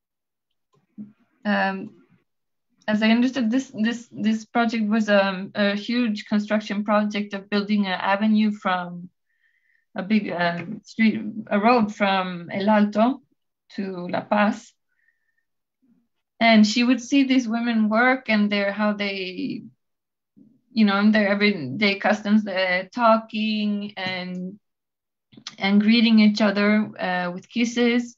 Um, as I understood, this this this project was um, a huge construction project of building an avenue from a big uh, street, a road from El Alto to La Paz. And she would see these women work and their, how they, you know, their everyday customs, uh, talking and, and greeting each other uh, with kisses.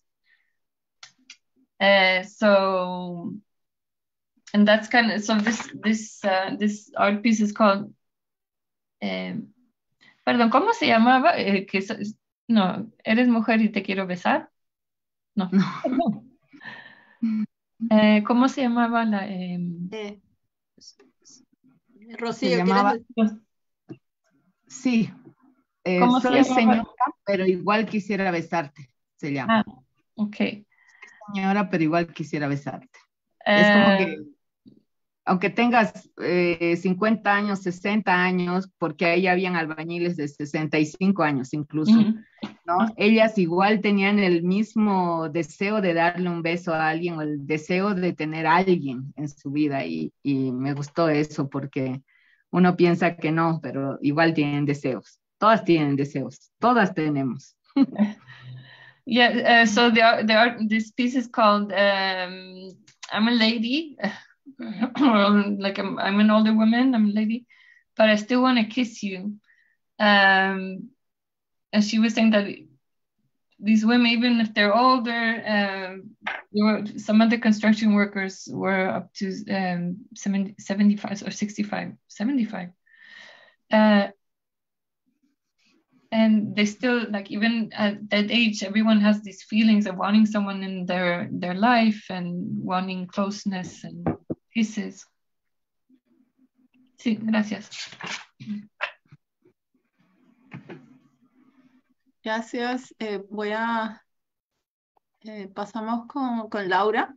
Uh, so, and that's kind of, so this, this, uh, this art piece is called, um, Perdón, ¿cómo se llamaba? Eh, que, no, ¿eres mujer y te quiero besar? No. no. Eh, ¿Cómo se llamaba la...? Eh, eh, Rocío, se llamaba, ¿quieres? Sí. Eh, ¿Cómo soy se llamaba? señora, pero igual quisiera besarte, se llama. Ah, ok. Señora, pero igual quisiera besarte. Eh, es como que aunque tengas eh, cincuenta años, sesenta años, porque ahí habían albañiles de sesenta y cinco años incluso, uh-huh. ¿no? Ellas igual tenían el mismo deseo de darle un beso a alguien, o el deseo de tener a alguien en su vida, y, y me gustó eso, porque uno piensa que no, pero igual tienen deseos. Todas tienen deseos, todas tenemos. Yeah, uh, so the art, the art, this piece is called um, I'm a Lady. Like I'm, I'm an older woman, I'm a lady, but I still want to kiss you. Um, and she was saying that these women, even if they're older, um, there were, some of the construction workers were up to um, seventy, seventy-five or sixty-five, seventy-five. Uh, and they still, like, even at that age, everyone has these feelings of wanting someone in their, their life and wanting closeness and kisses. Sí, gracias. Gracias. Eh, voy a... Eh, pasamos con, con Laura.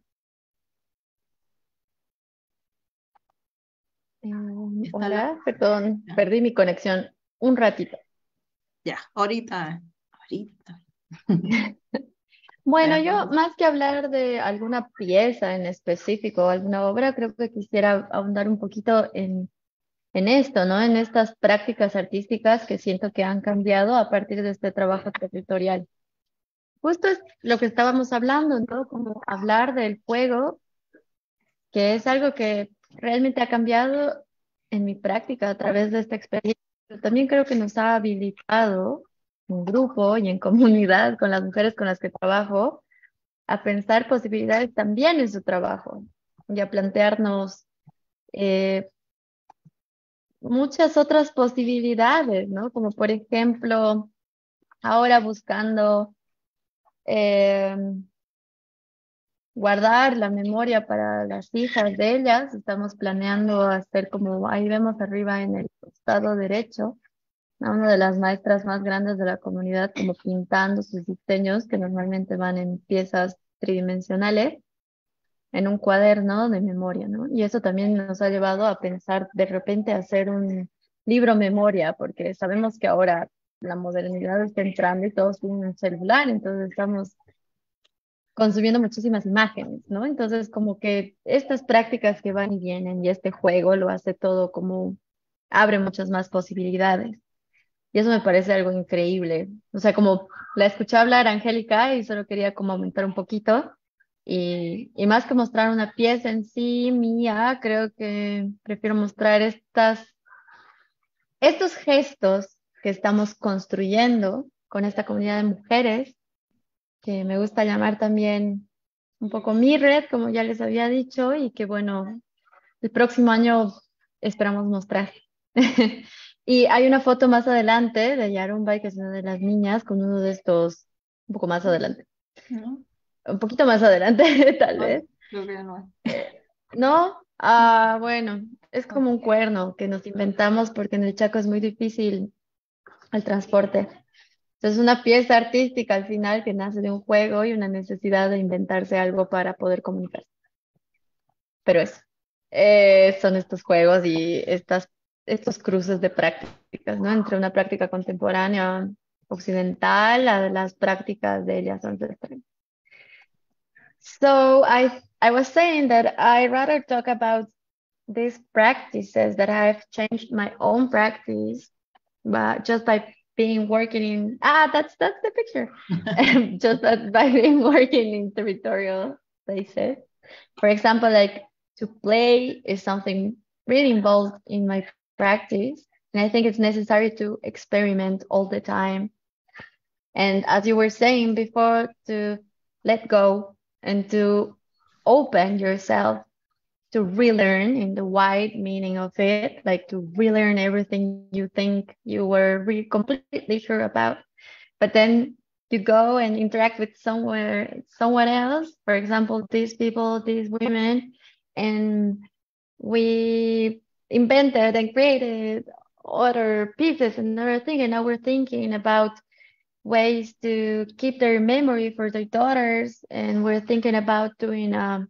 Um, Está hola, la- perdón, Ya. perdí mi conexión un ratito. Ya, ahorita, ahorita. Bueno, Ya, yo vamos. más que hablar de alguna pieza en específico o alguna obra, creo que quisiera ahondar un poquito en, en esto, ¿no? En estas prácticas artísticas que siento que han cambiado a partir de este trabajo territorial. Justo es lo que estábamos hablando, ¿no? Como hablar del juego, que es algo que realmente ha cambiado en mi práctica a través de esta experiencia, pero también creo que nos ha habilitado en grupo y en comunidad con las mujeres con las que trabajo a pensar posibilidades también en su trabajo y a plantearnos eh, muchas otras posibilidades, ¿no? Como por ejemplo, ahora buscando eh, guardar la memoria para las hijas de ellas, estamos planeando hacer como ahí vemos arriba en el costado derecho, a una de las maestras más grandes de la comunidad como pintando sus diseños que normalmente van en piezas tridimensionales en un cuaderno de memoria, ¿no? Y eso también nos ha llevado a pensar de repente hacer un libro memoria, porque sabemos que ahora la modernidad está entrando y todos tienen un celular, entonces estamos consumiendo muchísimas imágenes, ¿no? Entonces como que estas prácticas que van y vienen y este juego lo hace todo como, abre muchas más posibilidades. Y eso me parece algo increíble. O sea, como la escuché hablar a Angélica y solo quería como aumentar un poquito. Y, y más que mostrar una pieza en sí mía, creo que prefiero mostrar estas, estos gestos que estamos construyendo con esta comunidad de mujeres, que me gusta llamar también un poco mi red, como ya les había dicho, y que bueno, el próximo año esperamos mostrar. Y hay una foto más adelante de Yarumbay, que es una de las niñas, con uno de estos, un poco más adelante. ¿No? Un poquito más adelante, tal vez. Creo que no. ¿No? Ah, bueno, es como un cuerno que nos inventamos porque en el Chaco es muy difícil el transporte. Entonces, una pieza artística al final que nace de un juego y una necesidad de inventarse algo para poder comunicarse. Pero eso, eh, son estos juegos y estas, estos cruces de prácticas, ¿no? Entre una práctica contemporánea occidental a las prácticas de ellas ancestrales. So I, I was saying that I rather talk about these practices that I've changed my own practice, but just by being working in, ah, that's, that's the picture. Just that by being working in territorial places. For example, like to play is something really involved in my practice. And I think it's necessary to experiment all the time. And as you were saying before, to let go and to open yourself to relearn in the wide meaning of it, like to relearn everything you think you were really completely sure about. But then you go and interact with somewhere, someone else, for example, these people, these women, and we invented and created other pieces and other things. And now we're thinking about ways to keep their memory for their daughters. And we're thinking about doing a,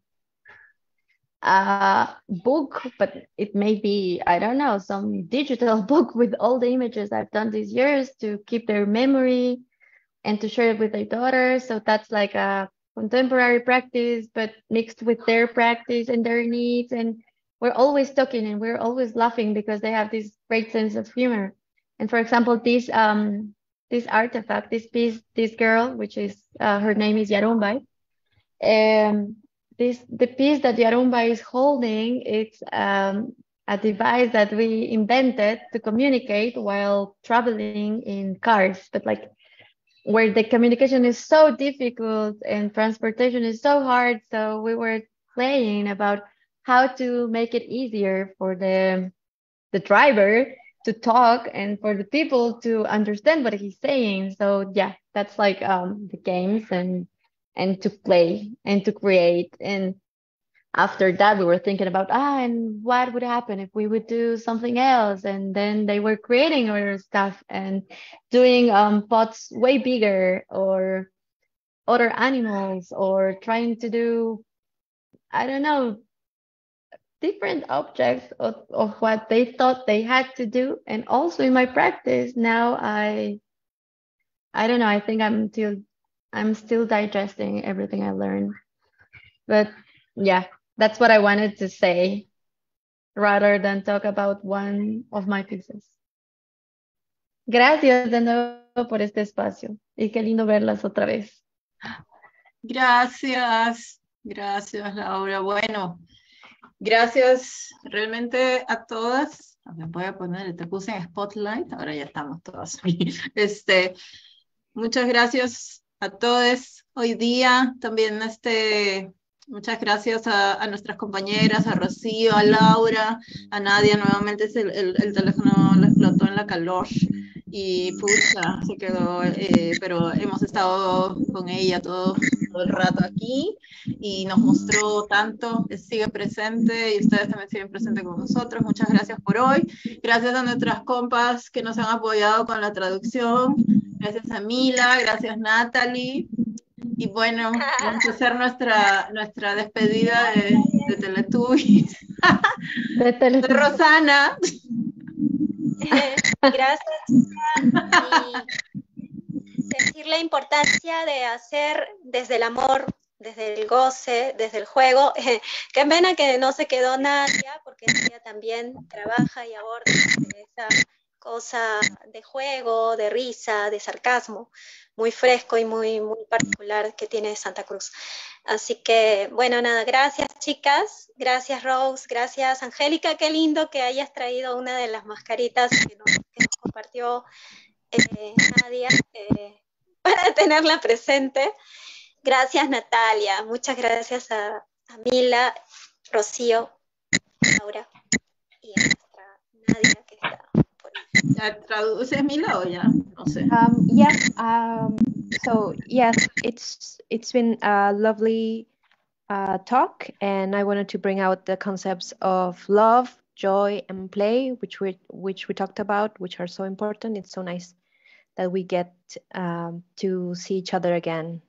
a book, but it may be, I don't know, some digital book with all the images I've done these years to keep their memory and to share it with their daughters. So that's like a contemporary practice, but mixed with their practice and their needs. And we're always talking and we're always laughing because they have this great sense of humor. And for example, this um this artifact, this piece, this girl, which is uh, her name is Yarumbay. Um, this the piece that Yarumbay is holding, it's um, a device that we invented to communicate while traveling in cars, but like where the communication is so difficult and transportation is so hard. So we were playing about how to make it easier for the the driver to talk and for the people to understand what he's saying. So yeah, that's like um, the games and and to play and to create. And after that, we were thinking about, ah, and what would happen if we would do something else? And then they were creating other stuff and doing um, pots way bigger or other animals or trying to do, I don't know, different objects of, of what they thought they had to do. And also in my practice now, I, I don't know, I think I'm still, I'm still digesting everything I learned. But yeah, that's what I wanted to say rather than talk about one of my pieces. Gracias de nuevo por este espacio y qué lindo verlas otra vez. Gracias, gracias Laura. Bueno, gracias realmente a todas. Me voy a poner, te puse en Spotlight, ahora ya estamos todas. Este, muchas gracias a todos hoy día. También este, muchas gracias a, a nuestras compañeras, a Rocío, a Laura, a Nadia. Nuevamente el, el, el teléfono le explotó en la calor y pucha, se quedó, eh, pero hemos estado con ella todo, todo el rato aquí y nos mostró tanto, sigue presente y ustedes también siguen presentes con nosotros. Muchas gracias por hoy. Gracias a nuestras compas que nos han apoyado con la traducción. Gracias a Mila, gracias Natalie. Y bueno, vamos a hacer nuestra, nuestra despedida de, de Teletubbies. De, Teletubbies. de Rosana. Gracias. Y decir la importancia de hacer desde el amor, desde el goce, desde el juego. Qué pena que no se quedó Nadia, porque ella también trabaja y aborda esa cosa de juego, de risa, de sarcasmo, muy fresco y muy, muy particular que tiene Santa Cruz. Así que, bueno, nada, gracias chicas, gracias Rose, gracias Angélica, qué lindo que hayas traído una de las mascaritas que nos, que nos compartió eh, Nadia, eh, para tenerla presente. Gracias Natalia, muchas gracias a, a Mila, Rocío, Laura y a nuestra Nadia que está por ahí. ¿Ya traduces Mila o ya? No sé. Um, yeah. Um, so yes, it's it's been a lovely uh, talk, and I wanted to bring out the concepts of love, joy, and play, which we which we talked about, which are so important. It's so nice that we get um, to see each other again.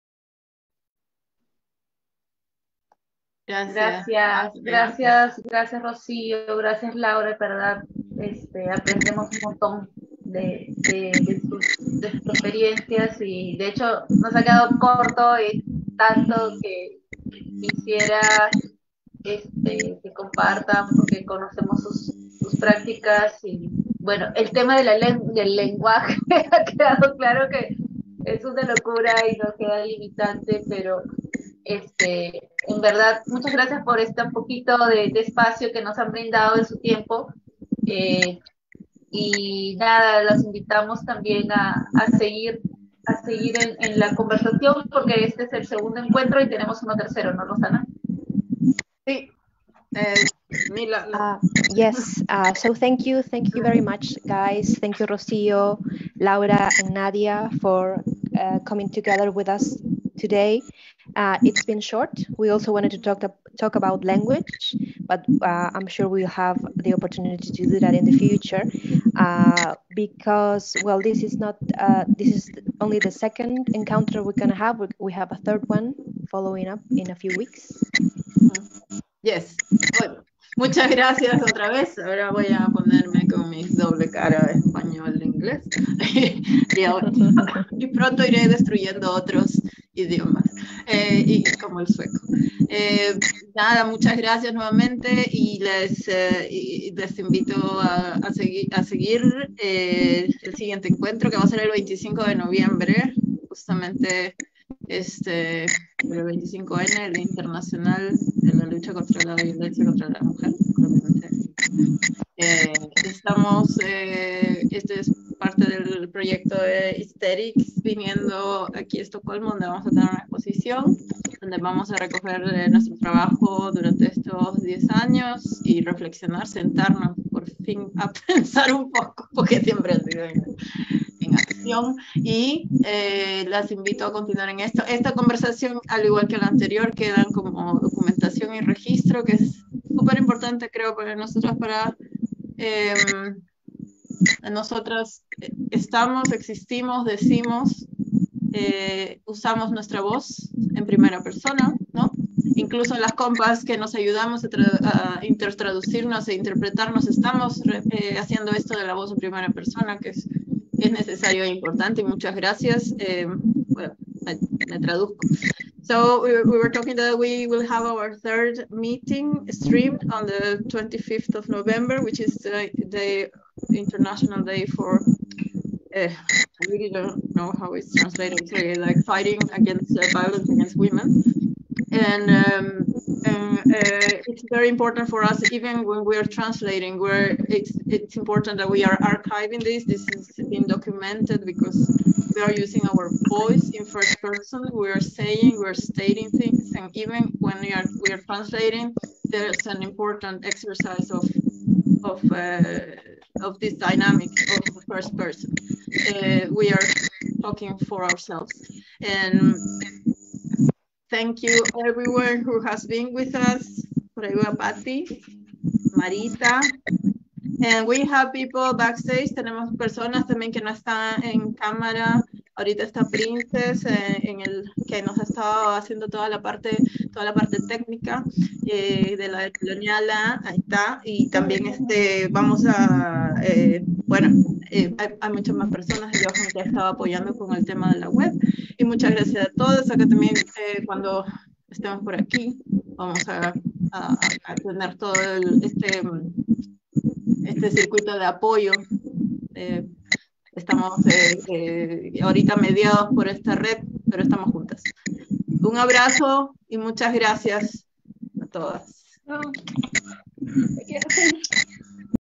Gracias. Gracias, gracias, gracias Rocío, gracias Laura, de verdad, este, aprendemos un montón de, de, de, sus, de sus experiencias y de hecho nos ha quedado corto y tanto que quisiera este, que compartan porque conocemos sus, sus prácticas y bueno, el tema de la len del lenguaje ha quedado claro que es una locura y nos queda limitante, pero este, en verdad, muchas gracias por este poquito de, de espacio que nos han brindado de su tiempo. Eh, y nada, los invitamos también a, a seguir, a seguir en, en la conversación, porque este es el segundo encuentro y tenemos uno tercero, ¿no, Rosana? Sí. Eh, Mila. Uh, yes, uh, so thank you, thank you very much, guys. Thank you, Rocío, Laura, and Nadia for uh, coming together with us today. Uh, it's been short. We also wanted to talk talk about language, but uh, I'm sure we'll have the opportunity to do that in the future. Uh, because well, this is not uh, this is only the second encounter we're gonna have. We, we have a third one following up in a few weeks. Yes. Bueno, muchas gracias otra vez. Ahora voy a ponerme con mi doble cara de español e inglés. y, ahora, y pronto iré destruyendo otros idiomas, eh, y como el sueco. Eh, nada, muchas gracias nuevamente y les, eh, y les invito a, a seguir, a seguir eh, el siguiente encuentro que va a ser el veinticinco de noviembre, justamente este, el veinticinco ene, el Internacional de la Lucha contra la Violencia contra la Mujer. Eh, estamos, eh, este es parte del proyecto de Hysterics, viniendo aquí a Estocolmo, donde vamos a tener una exposición, donde vamos a recoger eh, nuestro trabajo durante estos diez años y reflexionar, sentarnos por fin a pensar un poco, porque siempre ha sido en, en acción, y eh, las invito a continuar en esto. Esta conversación, al igual que la anterior, quedan como documentación y registro, que es súper importante, creo, para nosotros, para Eh, nosotras estamos, existimos, decimos, eh, usamos nuestra voz en primera persona, ¿no? Incluso en las compas que nos ayudamos a, a intertraducirnos e interpretarnos, estamos eh, haciendo esto de la voz en primera persona, que es, es necesario e importante, y muchas gracias. Eh, bueno, me, me traduzco. So we, we were talking that we will have our third meeting streamed on the twenty-fifth of November, which is the, the International Day for, uh, I really don't know how it's translated, sorry, like fighting against uh, violence against women. And, um, and uh, it's very important for us, even when we are translating, where it's, it's important that we are archiving this. This is being documented because we are using our voice in first person. We are saying, we are stating things, and even when we are we are translating, there's an important exercise of of uh, of this dynamic of the first person. Uh, we are talking for ourselves, and thank you everyone who has been with us. Por ahí va Patti, Marita. And we have people backstage, tenemos personas también que no están en cámara. Ahorita está Princess, eh, en el, que nos ha estado haciendo toda la parte, toda la parte técnica eh, de la colonial, ahí está. Y también este, vamos a, eh, bueno, eh, hay, hay muchas más personas, Johan, que ha estado apoyando con el tema de la web. Y muchas gracias a todos. Acá también, eh, cuando estemos por aquí, vamos a, a, a tener todo el, este... este circuito de apoyo. Eh, estamos eh, eh, ahorita mediados por esta red, pero estamos juntas. Un abrazo y muchas gracias a todas. Oh.